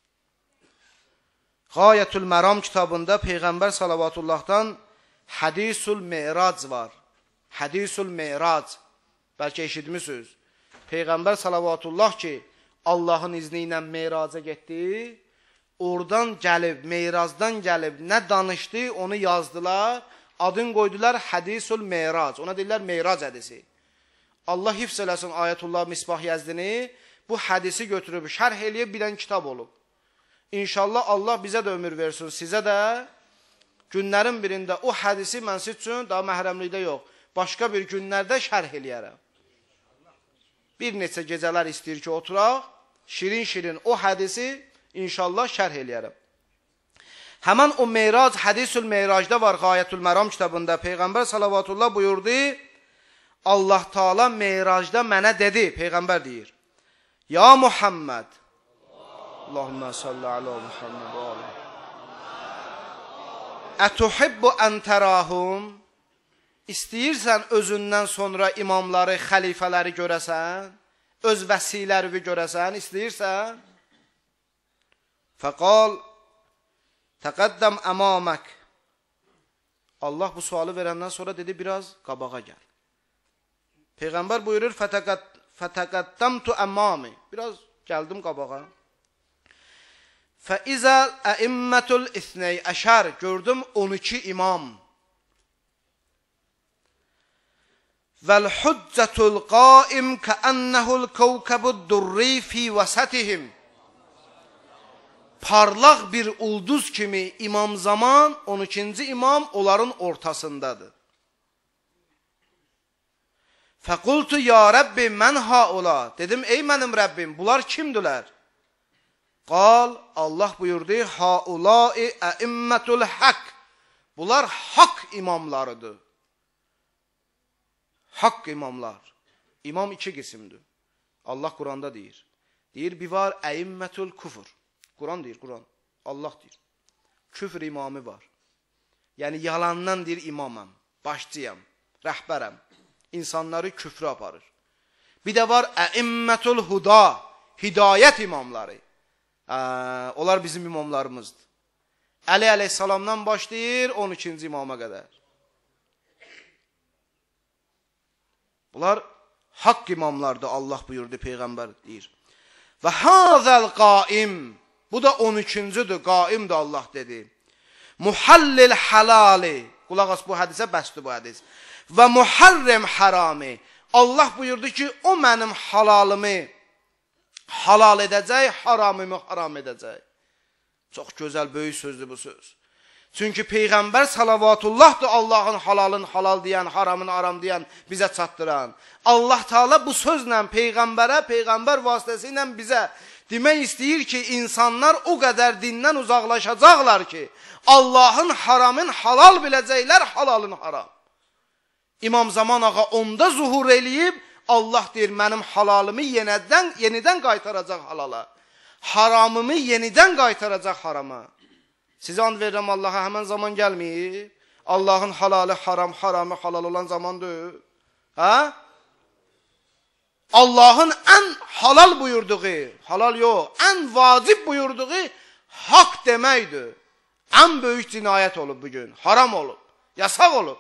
Gayetül Məram kitabında Peyğəmbər Salavatullah'dan Hadisul Me'rac var. Hadisul Me'rac. Bəlkə eşitmişsiniz. Peyğəmbər Salavatullah ki, Allahın izni ilə Me'raca getdi. Oradan gəlib, Me'racdan gəlib, nə danışdı, onu yazdılar. Adını qoydular Hadisul Me'rac. Ona deyirlər Me'rac hədisi. Allah hifz eləsin Ayətullah Misbah Yəzdini. Bu hədisi götürüb, şərh eləyib bilən kitab olub. İnşallah Allah bizə də ömür versin, sizə də günlərin birində o hədisi mən siz üçün daha məhrəmlikdə yox, başqa bir günlərdə şərh eləyərəm. Bir neçə gecələr istəyir ki, oturaq, şirin-şirin o hədisi inşallah şərh eləyərəm. Həmən o Meyrac, Hadisul Meyracda var, Gayetül Məram kitabında Peyğəmbər Salavatullah buyurdu, Allah Taala Meyracda mənə dedi, Peyğəmbər deyir, Ya Muhammed, Allahümme salli ala Muhammed və ala. Ətuhibbu ən tərahum, İstəyirsən özündən sonra imamları, xəlifələri görəsən, öz vəsiləri görəsən, istəyirsən? Fəqal, təqəddəm əmamək. Allah bu sualı verəndən sonra dedi, biraz qabağa gəl. Peyğəmbər buyurur, fətəqəddəmtu əmami. Biraz gəldim qabağa. Fəizə əimmətul isney əşər. Gördüm 12 imam. Vəl-hüccətul qaim kəənnəhul kəvkəbud-durri fi vəsətihim. Parlaq bir ulduz kimi imam zaman, 12-ci imam onların ortasındadır. Fəqultu ya Rəbbi mən haula. Dedim, ey mənim Rəbbim, bunlar kimdülər? Qal, Allah buyurdu, haulai əimmətul haqq. Bunlar haqq imamlarıdır. Haqq imamlar. İmam iki qismdir. Allah Quranda deyir. Deyir, bir var əimmətul küfür. Quran deyir, Quran. Allah deyir. Küfr imamı var. Yəni yalandan deyir imamam, başçıyam, rəhbərəm. İnsanları küfrə aparır. Bir də var əimmətul huda, hidayət imamları. Onlar bizim imamlarımızdır. Əli əleyhissalamdan başlayır 12-ci imama qədər. Bunlar haqq imamlardır, Allah buyurdu, Peyğəmbər deyir. Və hazəl qaim, bu da 13-cüdür, qaimdir Allah dedi. Muhallil halali, qulaq as bu hədisə, bəsdir bu hədis. Və muharrim harami, Allah buyurdu ki, o mənim halalımı halal edəcək, haramımı haram edəcək. Çox gözəl, böyük sözdür bu söz. Çünki Peyğəmbər Salavatullahdır Allahın halalın halal deyən, haramın haram deyən, bizə çatdıran. Allah Teala bu sözlə Peyğəmbərə, Peyğəmbər vasitəsilə bizə demək istəyir ki, insanlar o qədər dindən uzaqlaşacaqlar ki, Allahın haramın halal biləcəklər, halalın haram. İmam Zaman ağa onda zuhur eləyib, Allah deyir, mənim halalımı yenidən qaytaracaq halala. Haramımı yenidən qaytaracaq harama. Sizə and verirəm Allaha, həmən zaman gəlməyib. Allahın halalı haram, haramı halal olan zamandır. Ha? Allahın ən halal buyurduğu, halal yox, ən vacib buyurduğu haqq deməkdir. Ən böyük cinayət olub bugün, haram olub, yasaq olub.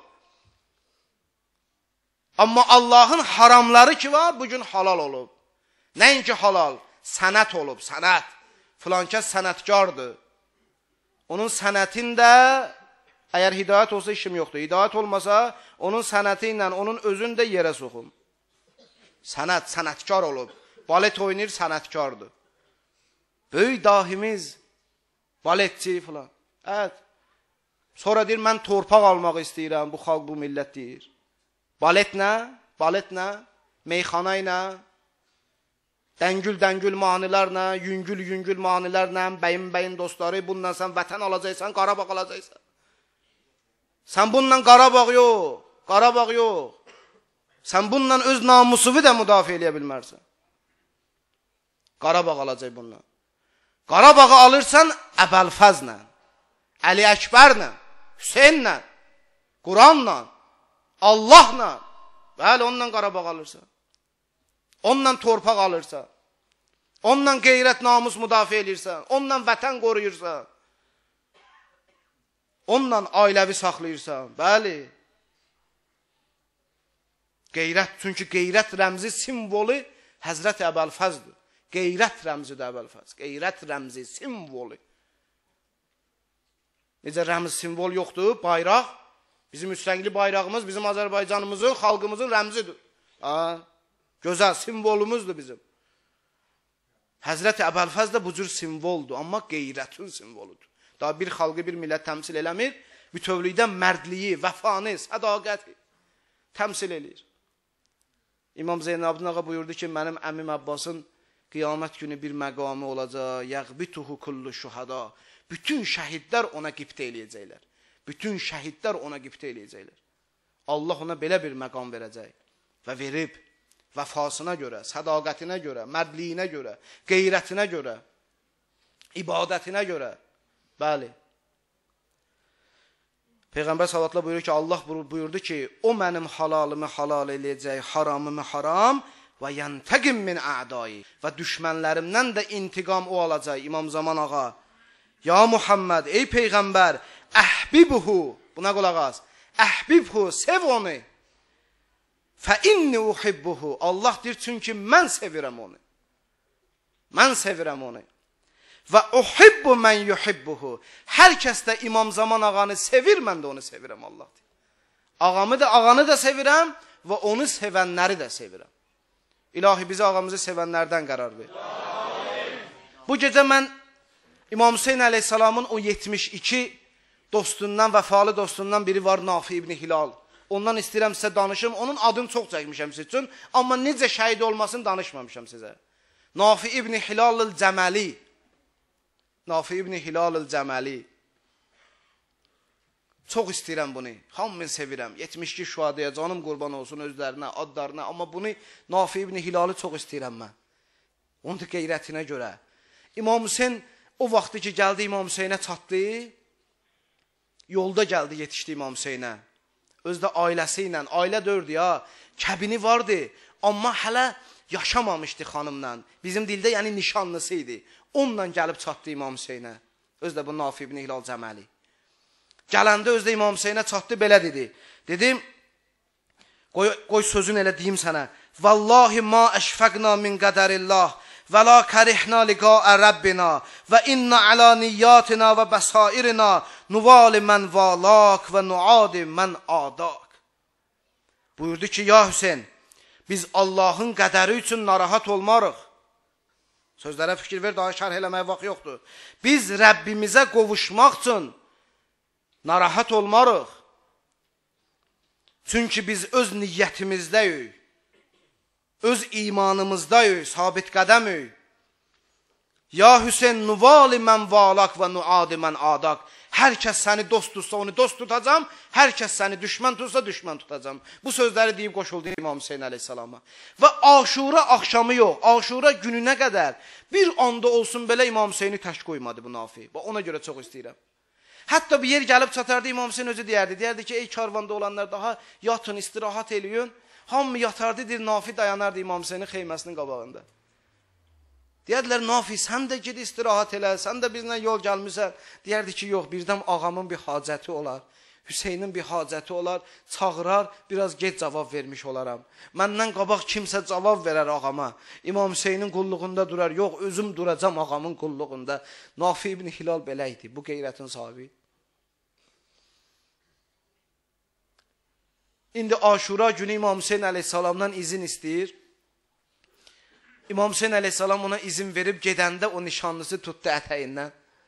Amma Allahın haramları ki var, bugün halal olub. Nəinki halal, sənət olub, sənət. Filankəs sənətkardır. Onun sənətində, əgər hidayət olsa işim yoxdur. Hidayət olmasa, onun sənəti ilə, onun özünü də yerə soxum. Sənət, sənətkar olub. Balet oynayır, sənətkardır. Böyük dahimiz, baletçi filan. Evet. Sonra deyir, mən torpaq almaq istəyirəm, bu xalq, bu millət deyir. Balet nə? Balet nə? Meyxana ilə? Dəngül manilərlə, yüngül manilərlə, bəyin dostları, bundan sən vətən alacaqsan, Qarabağ alacaqsan. Sən bununla Qarabağ yox. Sən bununla öz namusuvu da müdafiə edə bilmərsən. Qarabağ alacaq bununla. Qarabağı alırsan Əbəlfəzlə, Əli Əkbərlə, Hüseynlə, Quranla, Allahla. Bəli, onunla Qarabağ alırsan. Onunla torpaq alırsan. Onunla qeyrət namus müdafiə edirsən. Onunla vətən qoruyursan. Onunla ailəvi saxlayırsan. Bəli. Qeyrət, çünki qeyrət rəmzi simvolu Həzrət Əbəlfəzdir. Qeyrət rəmzi də Əbəlfəz. Qeyrət rəmzi simvolu. Necə rəmz simvol yoxdur? Bayraq. Bizim üstəngli bayrağımız bizim Azərbaycanımızın, xalqımızın rəmzidir. Gözəl simvolumuzdur bizim. Həzrət Əbəlfəz də bu cür simvoldur, amma qeyrətin simvoludur. Daha bir xalqı, bir millət təmsil eləmir, bütövlükdə mərdliyi, vəfanı, sədaqəti təmsil edir. İmam Zeynalabdin ağa buyurdu ki, mənim əmim Abbasın qiyamət günü bir məqamı olacaq, yəğbituhu kullu şuhada. Bütün şəhidlər ona qibtə eləyəcəklər. Bütün şəhidlər ona qibtə eləyəcəklər. Allah ona belə bir məqam verəcək və verib. Vəfasına görə, sədaqətinə görə, mərdliyinə görə, qeyrətinə görə, ibadətinə görə. Bəli. Peyğəmbər sallallahu buyurur ki, Allah buyurdu ki, o mənim halalımı halal eləyəcək, haramımı haram və yəntəqim min a'dai. Və düşmənlərimdən də intiqam o alacaq. İmam Zaman ağa, ya Muhammed, ey Peyğəmbər, əhbibhu, buna qulaq as, əhbibhu, sev onu. فَاِنِّ اُحِبُّهُ Allah deyir, çünki mən sevirəm onu. Mən sevirəm onu. Və uhibbu mən yuhibbuhu. Hər kəs də İmam Zaman ağanı sevir, mən də onu sevirəm Allah deyir. Ağanı da sevirəm və onu sevənləri də sevirəm. İlahi bizi ağamızı sevənlərdən qərar ver. Bu gecə mən İmam Hüseyin əleyhissalamın o 72 dostundan, vəfalı dostundan biri var, Nafi İbni Hilal. Ondan istəyirəm sizə danışım. Onun adını çox çəkmişəm siz üçün. Amma necə şəhid olmasını danışmamışam sizə. Nafi İbni Hilal'ıl Cəməli. Nafi İbni Hilal'ıl Cəməli. Çox istəyirəm bunu. Hamını sevirəm. 72 şühadaya canım qurban olsun özlərinə, adlarına. Amma bunu Nafi İbni Hilal'ı çox istəyirəm mən. Onun da qeyrətinə görə. İmam Hüseyin o vaxtı ki gəldi İmam Hüseyinə çatdı. Yolda gəldi, yetişdi İmam Hüseyinə. Özdə ailəsi ilə, ailə dördü ya, kəbini vardı, amma hələ yaşamamışdı xanımla. Bizim dildə yəni nişanlısı idi. Onunla gəlib çatdı İmam Hüseynə. Özdə bu Nafi İbni Hilal Cəməli. Gələndə özdə İmam Hüseynə çatdı, belə dedi. Dedim, qoy sözün elə deyim sənə. Vallahi ma əşfəqna min qədərillah və la kərihna liqaə Rəbbina və inna alə niyyatina və bəsairina nuvali mən valak və nuadi mən adak. Buyurdu ki, ya Hüseyin, biz Allahın qədəri üçün narahat olmarıq. Sözlərə fikir ver, daha şərh eləməyə vaxt yoxdur. Biz Rəbbimizə qovuşmaq üçün narahat olmarıq. Çünki biz öz niyyətimizdəyik. Öz imanımızdayıq, sabit qədəmik. Ya Hüseyin, nuvali mən valak və nuadi mən adak. Hər kəs səni dost tutsa, onu dost tutacam. Hər kəs səni düşmən tutsa, düşmən tutacam. Bu sözləri deyib qoşuldu İmam Hüseyin əleyhissalama. Və Aşura axşamı yox, Aşura gününə qədər bir anda olsun belə İmam Hüseyini tək qoymadı bu Nafi. Ona görə çox istəyirəm. Hətta bir yer gəlib çatardı, İmam Hüseyin özü deyərdi. Deyərdi ki, ey karvanda olanlar daha yatın, istirahat eləyin. Hamı yatardı, deyir, Nafi dayanardı İmam Hüseynin xeyməsinin qabağında. Deyərdilər, Nafi, sən də ged istirahat elə, sən də bizlə yol gəlmirsən. Deyərdi ki, yox, birdən ağamın bir hacəti olar, Hüseynin bir hacəti olar, çağırar, biraz gec cavab vermiş olaram. Məndən qabaq kimsə cavab verər ağama. İmam Hüseynin qulluğunda durar, yox, özüm duracam ağamın qulluğunda. Nafi İbni Hilal belə idi, bu qeyrətin sahibi. İndi Aşura günü İmam Hüseyin əleyhissalamdan izin istəyir. İmam Hüseyin əleyhissalam ona izin verib gedəndə o nişanlısı tutdu ətəyindən.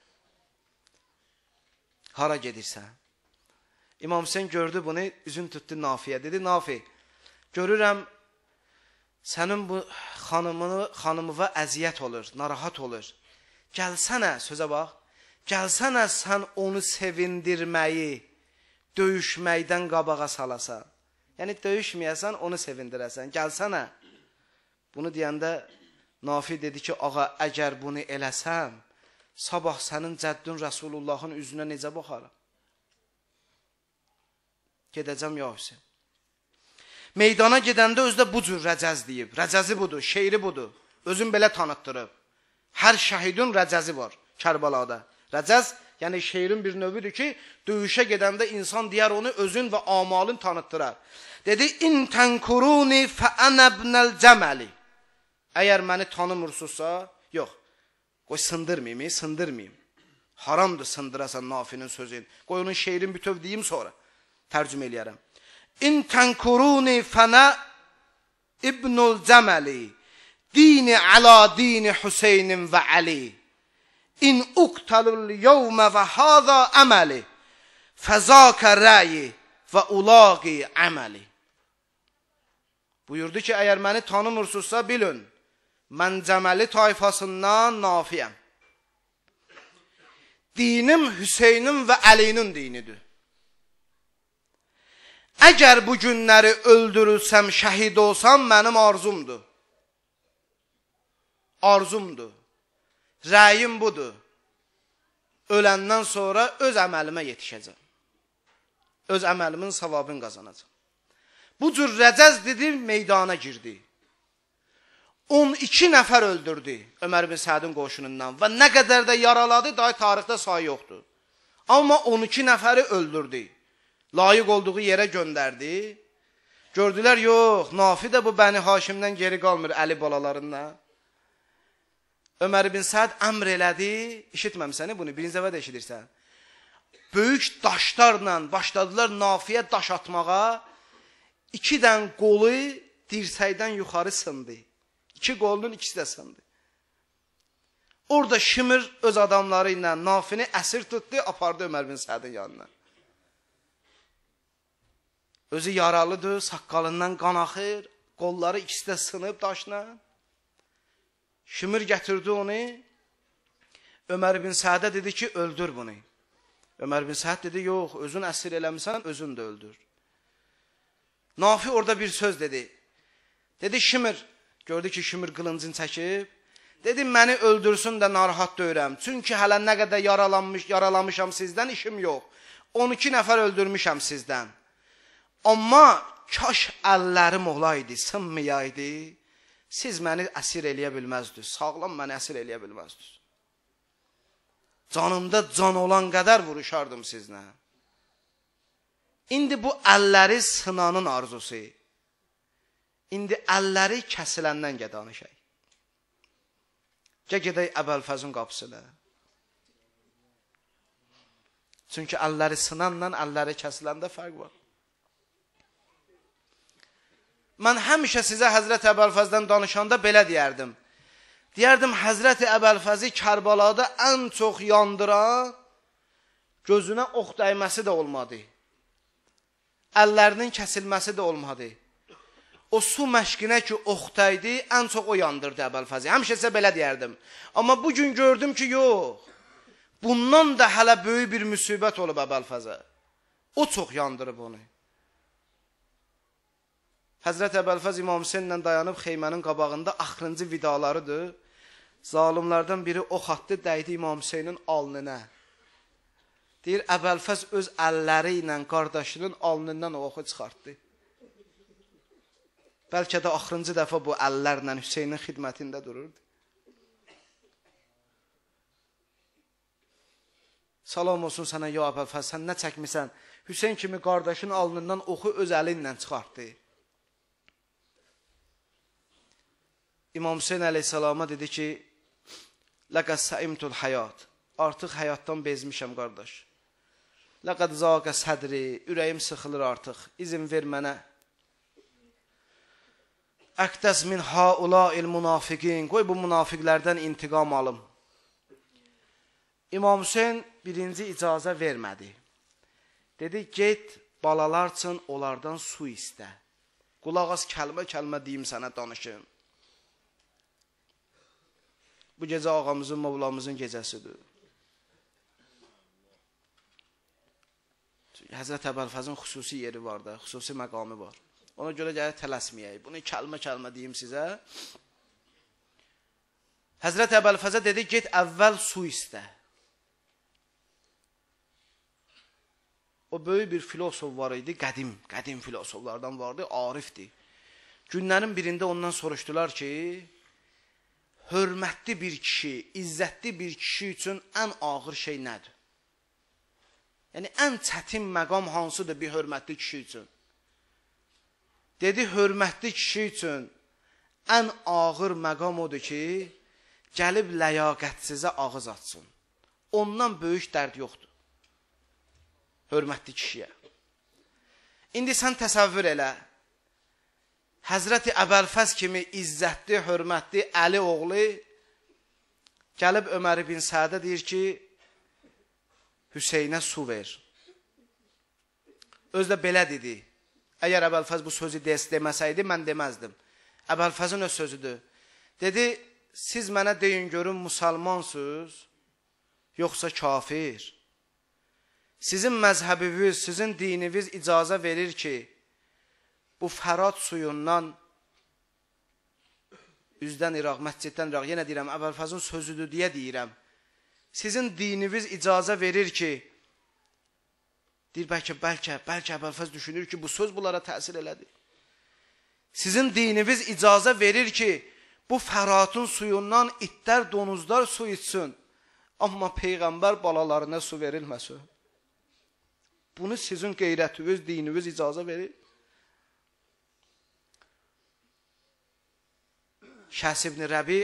Hara gedirsən? İmam Hüseyin gördü bunu, üzün tutdu Nafiyə. Dedi, Nafi, görürəm sənin bu xanımıva əziyyət olur, narahat olur. Gəlsənə, sözə bax, gəlsənə sən onu sevindirməyi, döyüşməkdən qabağa salasan. Yəni, döyüşməyəsən, onu sevindirəsən. Gəlsənə. Bunu deyəndə Nafi dedi ki, ağa, əgər bunu eləsəm, sabah sənin cəddün Rəsulullahın üzünə necə baxarım? Gedəcəm ya Hüseyin. Meydana gedəndə özdə bu cür rəcəz deyib. Rəcəzi budur, şeiri budur. Özün belə tanıtdırıb. Hər şəhidin rəcəzi var Kərbalada. Rəcəz, yəni şeirin bir növüdür ki, döyüşə gedəndə insan deyər onu özün və amalın tanıtdırar. Dedi, İn tənkuruni fəənəbnəl cəməli. Əgər məni tanımırsınızsa, yox, qoy sındırmayayım. Haramdır sındırasan Nafinin sözün. Qoy onun şeirin bütöv deyim sonra. Tərcümə eləyərəm. İn tənkuruni fənə ibnul cəməli. Dini ala dini Hüseynin və Ali. İn uqtalul yevmə və haza əməli. Fəzəkə rəyi və ulaqi əməli. Buyurdu ki, əgər məni tanımırsınızsa bilin, mən Cəməli tayfasından Nafiyəm. Dinim Hüseynin və Əlinin dinidir. Əgər bu günləri öldürülsəm, şəhid olsam, mənim arzumdur. Arzumdur. Rəyim budur. Öləndən sonra öz əməlimə yetişəcəm. Öz əməlimin savabını qazanacam. Bu cür rəcəz dedi, meydana girdi. 12 nəfər öldürdü Ömər bin Sədin qoşunundan və nə qədər də yaraladı, daha tarixdə sayı yoxdur. Amma 12 nəfəri öldürdü. Layiq olduğu yerə göndərdi. Gördülər, yox, Nafi də bu Bəni Haşimdən geri qalmır Əli balalarından. Ömər bin Səd əmr elədi, işitməmsən bunu, birinci dəfə də eşidirsən. Böyük daşlarla başladılar Nafiyə daş atmağa. 2 dən qolu dirsəkdən yuxarı sındı. 2 qolunun ikisi də sındı. Orada Şimir öz adamları ilə Nafini əsir tutdu, apardı Ömər bin Sədin yanına. Özü yaralıdır, saqqalından qan axır, qolları ikisi də sınıb daşla. Şimir gətirdi onu, Ömər bin Sədə dedi ki, öldür bunu. Ömər bin Səd dedi, yox, özün əsir eləmişsən, özün də öldür. Nafi orada bir söz dedi. Dedi, Şimir, gördü ki, Şimir qılıncını çəkib. Dedi, məni öldürsün də narahat döyürəm. Çünki hələ nə qədər yaralamışam sizdən, işim yox. 12 nəfər öldürmüşəm sizdən. Amma kaş əllərim olaydı, sınmayaydı. Siz məni əsir eləyə bilməzdiniz. Sağlam məni əsir eləyə bilməzdiniz. Canımda can olan qədər vuruşardım sizinlə. İndi bu əlləri sınanın arzusu. İndi əlləri kəsiləndən danışaq. Gedək Əbəlfəzin qapısına. Çünki əlləri sınanla əlləri kəsiləndə fərq var. Mən həmişə sizə Həzrət Əbəlfəzdən danışanda belə deyərdim. Deyərdim, Həzrət Əbəlfəzi Kərbalada ən çox yandıran gözünə ox dəyməsi də olmadı. Əllərinin kəsilməsi də olmadı. O su məşqinə ki, ox dəydi, ən çox o yandırdı Əbəlfəzi. Həmişə sizə belə deyərdim. Amma bugün gördüm ki, yox. Bundan da hələ böyük bir müsibət olub Əbəlfəzə. O çox yandırıb onu. Həzrət Əbəlfəz İmam Hüseynlə dayanıb xeymənin qabağında axırıncı vidalarıdır. Zalimlərdən biri ox atdı, dəydi İmam Hüseynin alnına. Deyir, Əbəlfəz öz əlləri ilə qardaşının alnından o oxu çıxartdı. Bəlkə də axırıncı dəfə bu əllərlə Hüseynin xidmətində dururdu. Salam olsun sənə, ya Əbəlfəz, sən nə çəkmirsən? Hüseyn kimi qardaşın alnından oxu öz əli ilə çıxartdı. İmam Hüseyn əleyhissalama dedi ki, Ləqəd səimtul həyat. Artıq həyatdan bezmişəm, qardaş. Ləqəd zaqə sədri. Ürəyim sıxılır artıq. İzin ver mənə. Əqdəs min haulâil münafiqin. Qoy bu münafiqlərdən intiqam alım. İmam Hüseyn birinci icazə vermədi. Dedi, get balalar üçün onlardan su istə. Qulaq az kəlmə-kəlmə deyim sənə danışım. Bu gecə ağamızın, Mevlamızın gecəsidir. Həzrət Əbəlfəzin xüsusi yeri var da, xüsusi məqamı var. Ona görə gələk tələsməyək. Bunu kəlmə-kəlmə deyim sizə. Həzrət Əbəlfəzə dedi, get əvvəl su istə. O böyük bir filosof var idi, qədim filosoflardan vardı, arifdir. Günlərin birində ondan soruşdular ki, hörmətli bir kişi, izzətli bir kişi üçün ən ağır şey nədir? Yəni, ən çətin məqam hansıdır bir hörmətli kişi üçün? Dedi, hörmətli kişi üçün ən ağır məqam odur ki, gəlib ləyaqətsizə ağız açsın. Ondan böyük dərd yoxdur. Hörmətli kişiyə. İndi sən təsəvvür elə, Həzrəti Əbəlfəz kimi izzətli, hörmətli Əli oğlu gəlib Ömər ibn Səədə deyir ki, Hüseynə su ver. Özdə belə dedi. Əgər Əbəlfəz bu sözü deməsəydi, mən deməzdim. Əbəlfəzin öz sözüdür. Dedi, siz mənə deyin görün, musalmansınız, yoxsa kafir. Sizin məzhəbiniz, sizin dininiz icazə verir ki, bu Fərat suyundan üzdən İraq, məsciddən İraq, yenə deyirəm, Əbəlfəzin sözüdür deyə deyirəm. Sizin dininiz icazə verir ki, deyir, bəlkə Əbəlfəz düşünür ki, bu söz bunlara təsir elədi. Sizin dininiz icazə verir ki, bu Fəratın suyundan itlər, donuzlar su içsin, amma Peyğəmbər balalarına su verilməsin. Bunu sizin qeyrətiniz, dininiz icazə verir. Şəhs ibn Rəbi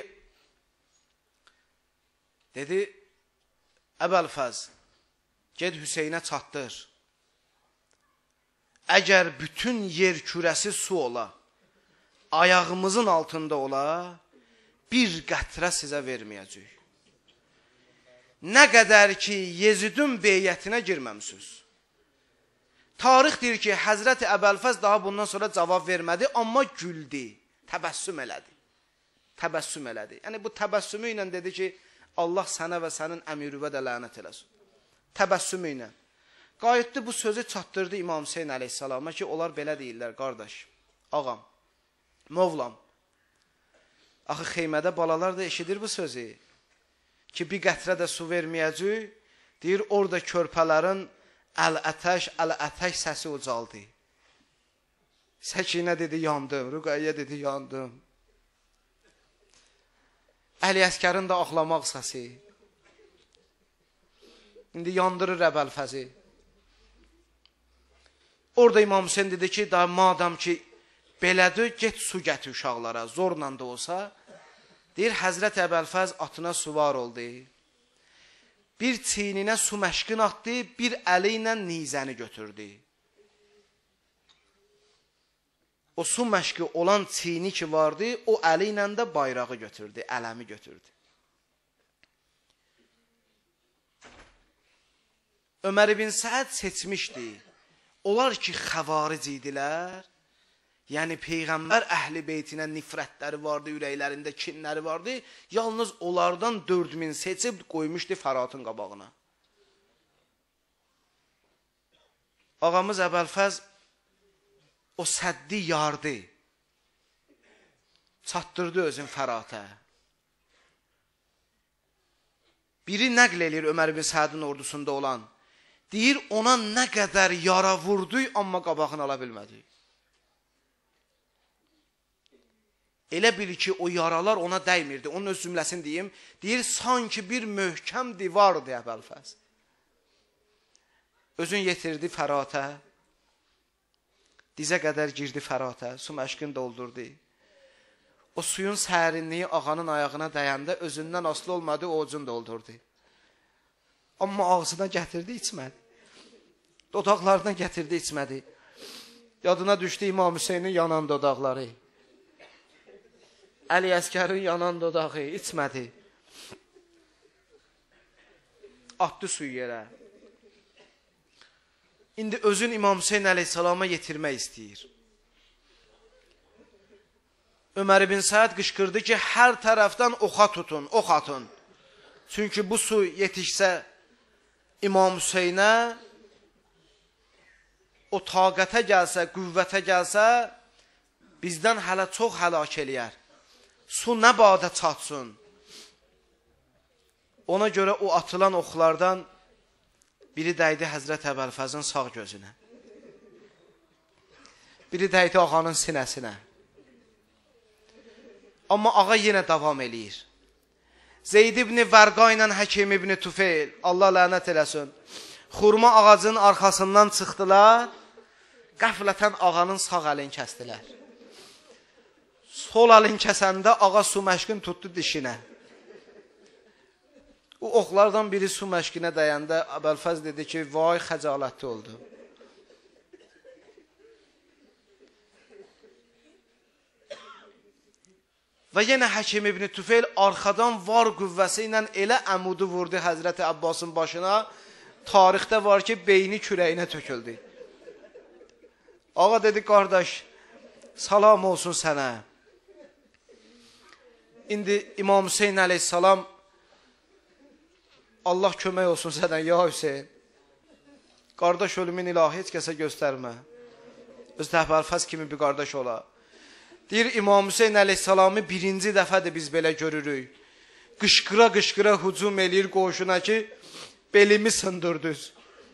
dedi, Əbəlfəz, ged Hüseynə çatdır. Əgər bütün yer kürəsi su ola, ayağımızın altında ola, bir qətrə sizə verməyəcək. Nə qədər ki, Yezidin beyyətinə girməmsiniz. Tarix deyir ki, Həzrəti Əbəlfəz daha bundan sonra cavab vermədi, amma güldü, təbəssüm elədi. Təbəssüm elədi. Yəni, bu təbəssümü ilə dedi ki, Allah sənə və sənin əmirüvə də lənət eləsin. Təbəssümü ilə. Qayıtdı bu sözü çatdırdı İmam Hüseyn əleyhissalama ki, onlar belə deyirlər, qardaş, ağam, Mövlam. Axı, xeymədə balalar da eşidir bu sözü. Ki, bir qətrə də su verməyəcək, deyir, orada körpələrin əl-ətəş səsi ucaldı. Səkinə dedi, yandım. Rüqayyə dedi, yandım. Əli Əskərin də ağlamaq səsi. İndi yandırır Əbəlfəzi. Orada İmam Hüseyin dedi ki, madam ki, belədir, get su gətir uşaqlara, zorla da olsa. Deyir, Həzrət Əbəlfəz atına suvar oldu. Bir çiyninə su məşqin atdı, bir əli ilə nizəni götürdü. O su məşqi olan çiyni ki vardı, o əli ilə də bayrağı götürdü, ələmi götürdü. Ömər ibn Səəd seçmişdi. Onlar ki, xəvaric idilər, yəni Peyğəmbər əhli beytinə nifrətləri vardı, ürəklərində kinləri vardı, yalnız onlardan 4000 seçib qoymuşdu Fəratın qabağına. Ağamız Əbəlfəz o səddi yardı, çatdırdı özün Fərata. Biri nəql edir Ömər ibn Səədin ordusunda olan, deyir, ona nə qədər yara vurdu, amma qabağını ala bilmədi. Elə bil ki, o yaralar ona dəymirdi. Onun öz cümləsini deyim. Deyir, sanki bir möhkəm divardı Əbəlfəz. Özün yetirdi Fərata. Dizə qədər girdi Fərata. Su məşqini doldurdu. O suyun sərinliyi ağanın ayağına dəyəndə özündən asılı olmadı, o ocun doldurdu. Amma ağzına gətirdi, içmədi. Dodaqlarına gətirdi, içmədi. Yadına düşdü İmam Hüseynin yanan dodaqları. Əli Əskərin yanan dodağı, içmədi. Atdı suyu yerə. İndi özün İmam Hüseyin əleyhissalama yetirmək istəyir. Ömər ibn Səad qışqırdı ki, hər tərəfdən oxa tutun, ox atın. Çünki bu su yetişsə İmam Hüseynə, o taqətə gəlsə, qüvvətə gəlsə, bizdən hələ çox həlak eləyər. Su nə badə çatsın. Ona görə o atılan oxlardan biri dəydi Həzrət Əbəlfəzin sağ gözünə. Biri dəydi ağanın sinəsinə. Amma ağa yenə davam eləyir. Zeyd ibn Vərqa ilə Həkim ibn Tufeyl, Allah lənət eləsin, xurma ağacının arxasından çıxdılar, qəflətən ağanın sağ əlini kəstilər. Sol əlini kəsəndə ağa su məşqin tutdu dişinə. O oxlardan biri su məşqinə dəyəndə Əbəlfəz dedi ki, vay xəcalətli oldu. Və yenə Həkim ibn Tufeyl arxadan var qüvvəsi ilə elə əmudu vurdu Həzrəti Abbasın başına, tarixdə var ki, beyni kürəyinə töküldü. Ağa dedi, qardaş, salam olsun sənə. İndi İmam Hüseyin əleyhissalam, Allah kömək olsun sənə, ya Hüseyin. Qardaş ölümün ilahi heç kəsə göstərmə. Özdə Əbəlfəz kimi bir qardaş ola. Deyir, İmam Hüseyin əleyhissalamı birinci dəfədir biz belə görürük. Qışqıra-qışqıra hücum eləyir qoşuna ki, belimi sındırdınız.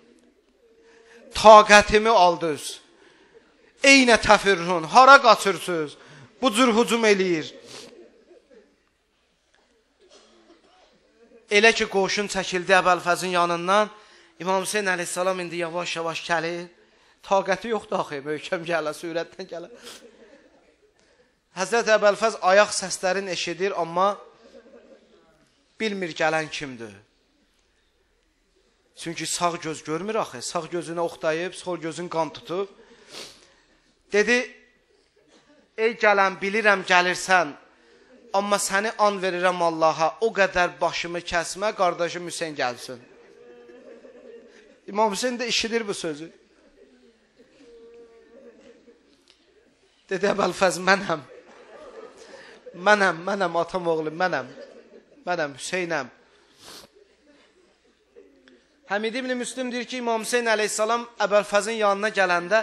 Taqətimi aldınız. Eynə təfirrun, hara qaçırsınız? Bu cür hücum eləyir. Elə ki, qoşun çəkildi Əbəlfəzin yanından, İmam Hüseyin əleyhissalam indi yavaş-yavaş gəlir. Taqəti yoxdur axı, möhkəm gələ, sürətdən gələ. Həzrət Əbəlfəz ayaq səslərini eşidir, amma bilmir gələn kimdir. Çünki sağ göz görmür axı, sağ gözünə oxtayıb, sol gözün qan tutub. Dedi, ey gələn, bilirəm gəlirsən, amma səni an verirəm Allaha, o qədər başımı kəsmə, qardaşım Hüseyin gəlsin. İmam Hüseyin də işidir bu sözü. Dedi, Əbəlfəz, mənəm. Mənəm, atam oğlum, mənəm, Hüseynəm. Həmid ibn Müslim deyir ki, İmam Hüseyin əleyhissalam Əbəlfəzin yanına gələndə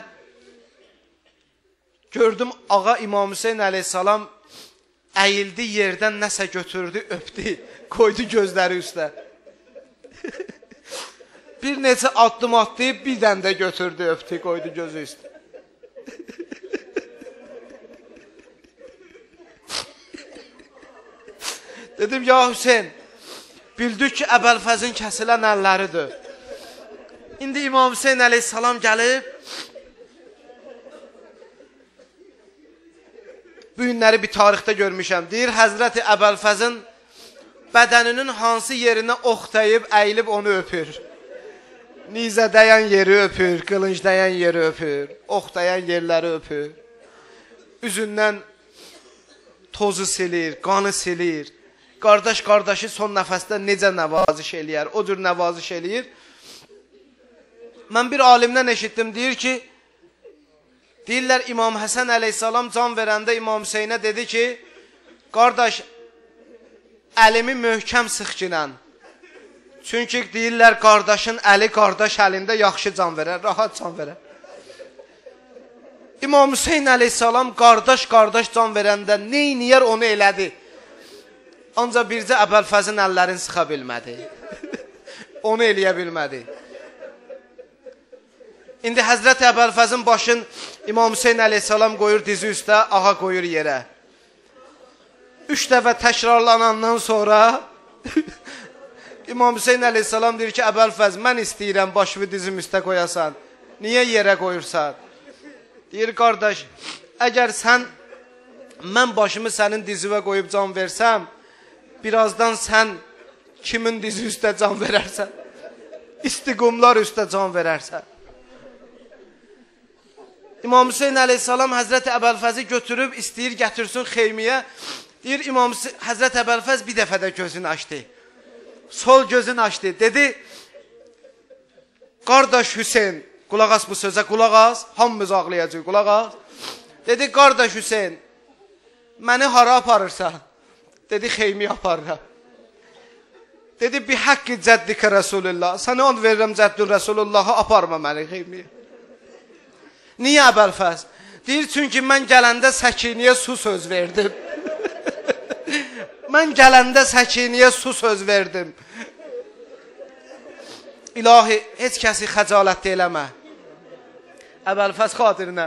gördüm, ağa İmam Hüseyin əleyhissalam əyildi, yerdən nəsə götürdü, öpdü, koydu gözləri üstə. Bir neçə addım atlayıb, bir dən də götürdü, öpdü, koydu gözü üstə. Dedim, ya Hüseyin, bildik ki, Əbəlfəzin kəsilən əlləridir. İndi İmam Hüseyin əleyhissalam gəlib, bu günləri bir tarixdə görmüşəm. Deyir, Həzrəti Əbəlfəzin bədəninin hansı yerinə ox dəyib, əyilib onu öpür. Nizə dəyən yeri öpür, qılınc dəyən yeri öpür, ox dəyən yerləri öpür. Üzündən tozu silir, qanı silir. Qardaşı son nəfəsdə necə nəvaziş eləyər, o cür nəvaziş eləyir. Mən bir alimdən eşitdim, deyir ki, deyirlər İmam Həsən əleyhissalam can verəndə İmam Hüseynə dedi ki, qardaş, əlimi möhkəm sıx ginən. Çünki deyirlər, qardaşın əli qardaş əlində yaxşı can verər, rahat can verər. İmam Hüseyin əleyhissalam qardaş can verəndə neyniyər onu elədi. Ancaq bircə Əbəlfəzin əllərini sıxa bilmədi. Onu eləyə bilmədi. İndi Həzrət Əbəlfəzin başın İmam Hüseyin əleyhissalam qoyur dizi üstə, ağa qoyur yerə. 3 dəfə təkrarlanandan sonra İmam Hüseyin əleyhissalam deyir ki, Əbəlfəz, mən istəyirəm başımı dizim üstə qoyasan. Niyə yerə qoyursan? Deyir, qardaş, əgər mən başımı sənin dizivə qoyub can versəm, birazdan sən kimin dizi üstə can verərsən? İstiqumlar üstə can verərsən. İmam Hüseyin əleyhissalam Həzrət Əbəlfəzi götürüb, istəyir gətirsin xeymiyə. Deyir, Həzrət Əbəlfəz bir dəfə də gözünü açdı. Sol gözünü açdı. Dedi, qardaş Hüseyin, qulaq as bu sözə, qulaq as, hamımız ağlayacaq, qulaq as. Dedi, qardaş Hüseyin, məni hara aparırsan? Dedi, xeymi aparıram. Dedi, bi haqqi cəddikə Rasulullah. Sənə and verirəm cəddün Rasulullahı, aparma məni xeymiyə. Niyə Əbəlfəz? Deyir, çünki mən gələndə Səkinəyə su söz verdim. Mən gələndə Səkinəyə su söz verdim. İlahi, heç kəsi xəcalət eləmə. Əbəlfəz xatirinə.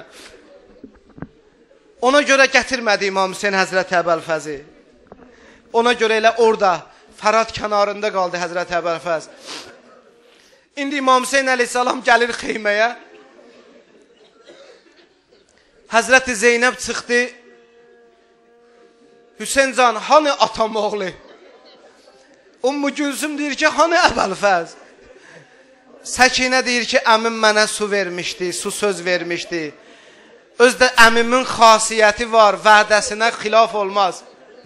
Ona görə gətirmədi İmam Hüseyin Həzrəti Əbəlfəzi. Ona görə elə orada, Fərat kənarında qaldı Həzrəti Əbəlfəz. İndi İmam Hüseyin əleyhissalam gəlir xeyməyə. Həzrəti Zeynəb çıxdı. Hüseyin can, hani atam oğlu? Ümmü Gülsüm deyir ki, hani Əbəlfəz? Səkinə deyir ki, əmim mənə su vermişdi, su söz vermişdi. Özdə əmimin xasiyyəti var, vədəsinə xilaf olmaz.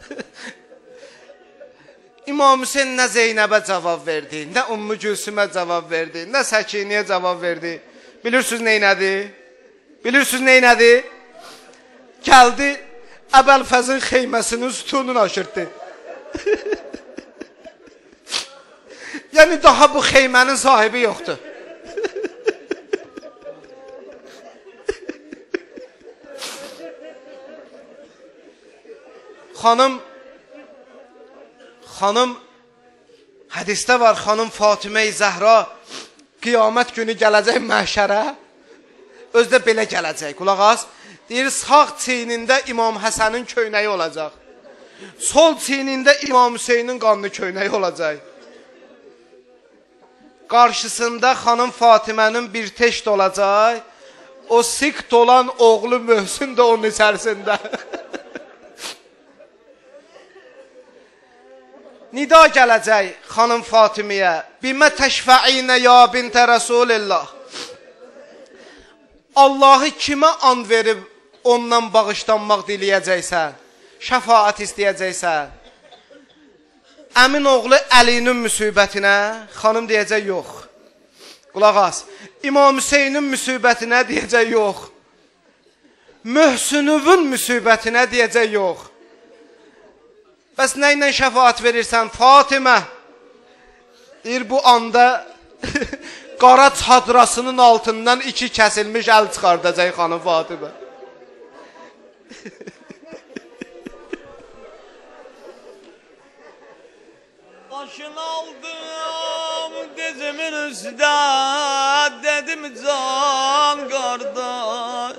İmam Hüseyin nə Zeynəbə cavab verdi, nə Ümmü Gülsümə cavab verdi, nə Səkinəyə cavab verdi. Bilirsiniz neynədi? Bilirsiniz neynədi? Gəldi, Əbəlfəzin xeyməsinin sütununu aşırtdı. Yəni daha bu xeymənin sahibi yoxdur. Xanım, hədisdə var, xanım Fatimə-i Zəhra qiyamət günü gələcək məhşərə, özdə belə gələcək, qulaq as. Deyir, sağ çiynində İmam Həsənin köynəyi olacaq. Sol çiynində İmam Hüseynin qanlı köynəyi olacaq. Qarşısında xanım Fatimənin bir teşt olacaq. O sikt olan oğlu Möhsün də onun içərisində. Nida gələcək xanım Fatiməyə. Bimə təşfəinə ya bintə Rasulillah. Allahı kimə and verib ondan bağışlanmaq diləyəcəksən, şəfaət istəyəcəksən? Əmin oğlu Əlinin müsibətinə, xanım deyəcək, yox. Qulaq as, İmam Hüseynin müsibətinə deyəcək, yox. Möhsünüvün müsibətinə deyəcək, yox. Bəs nə ilə şəfaət verirsən? Fatimə, deyir, bu anda qara çadrasının altından 2 kəsilmiş əl çıxardacaq xanım Fatimə. Başını aldım dizimin üstə, dedim can qardaş.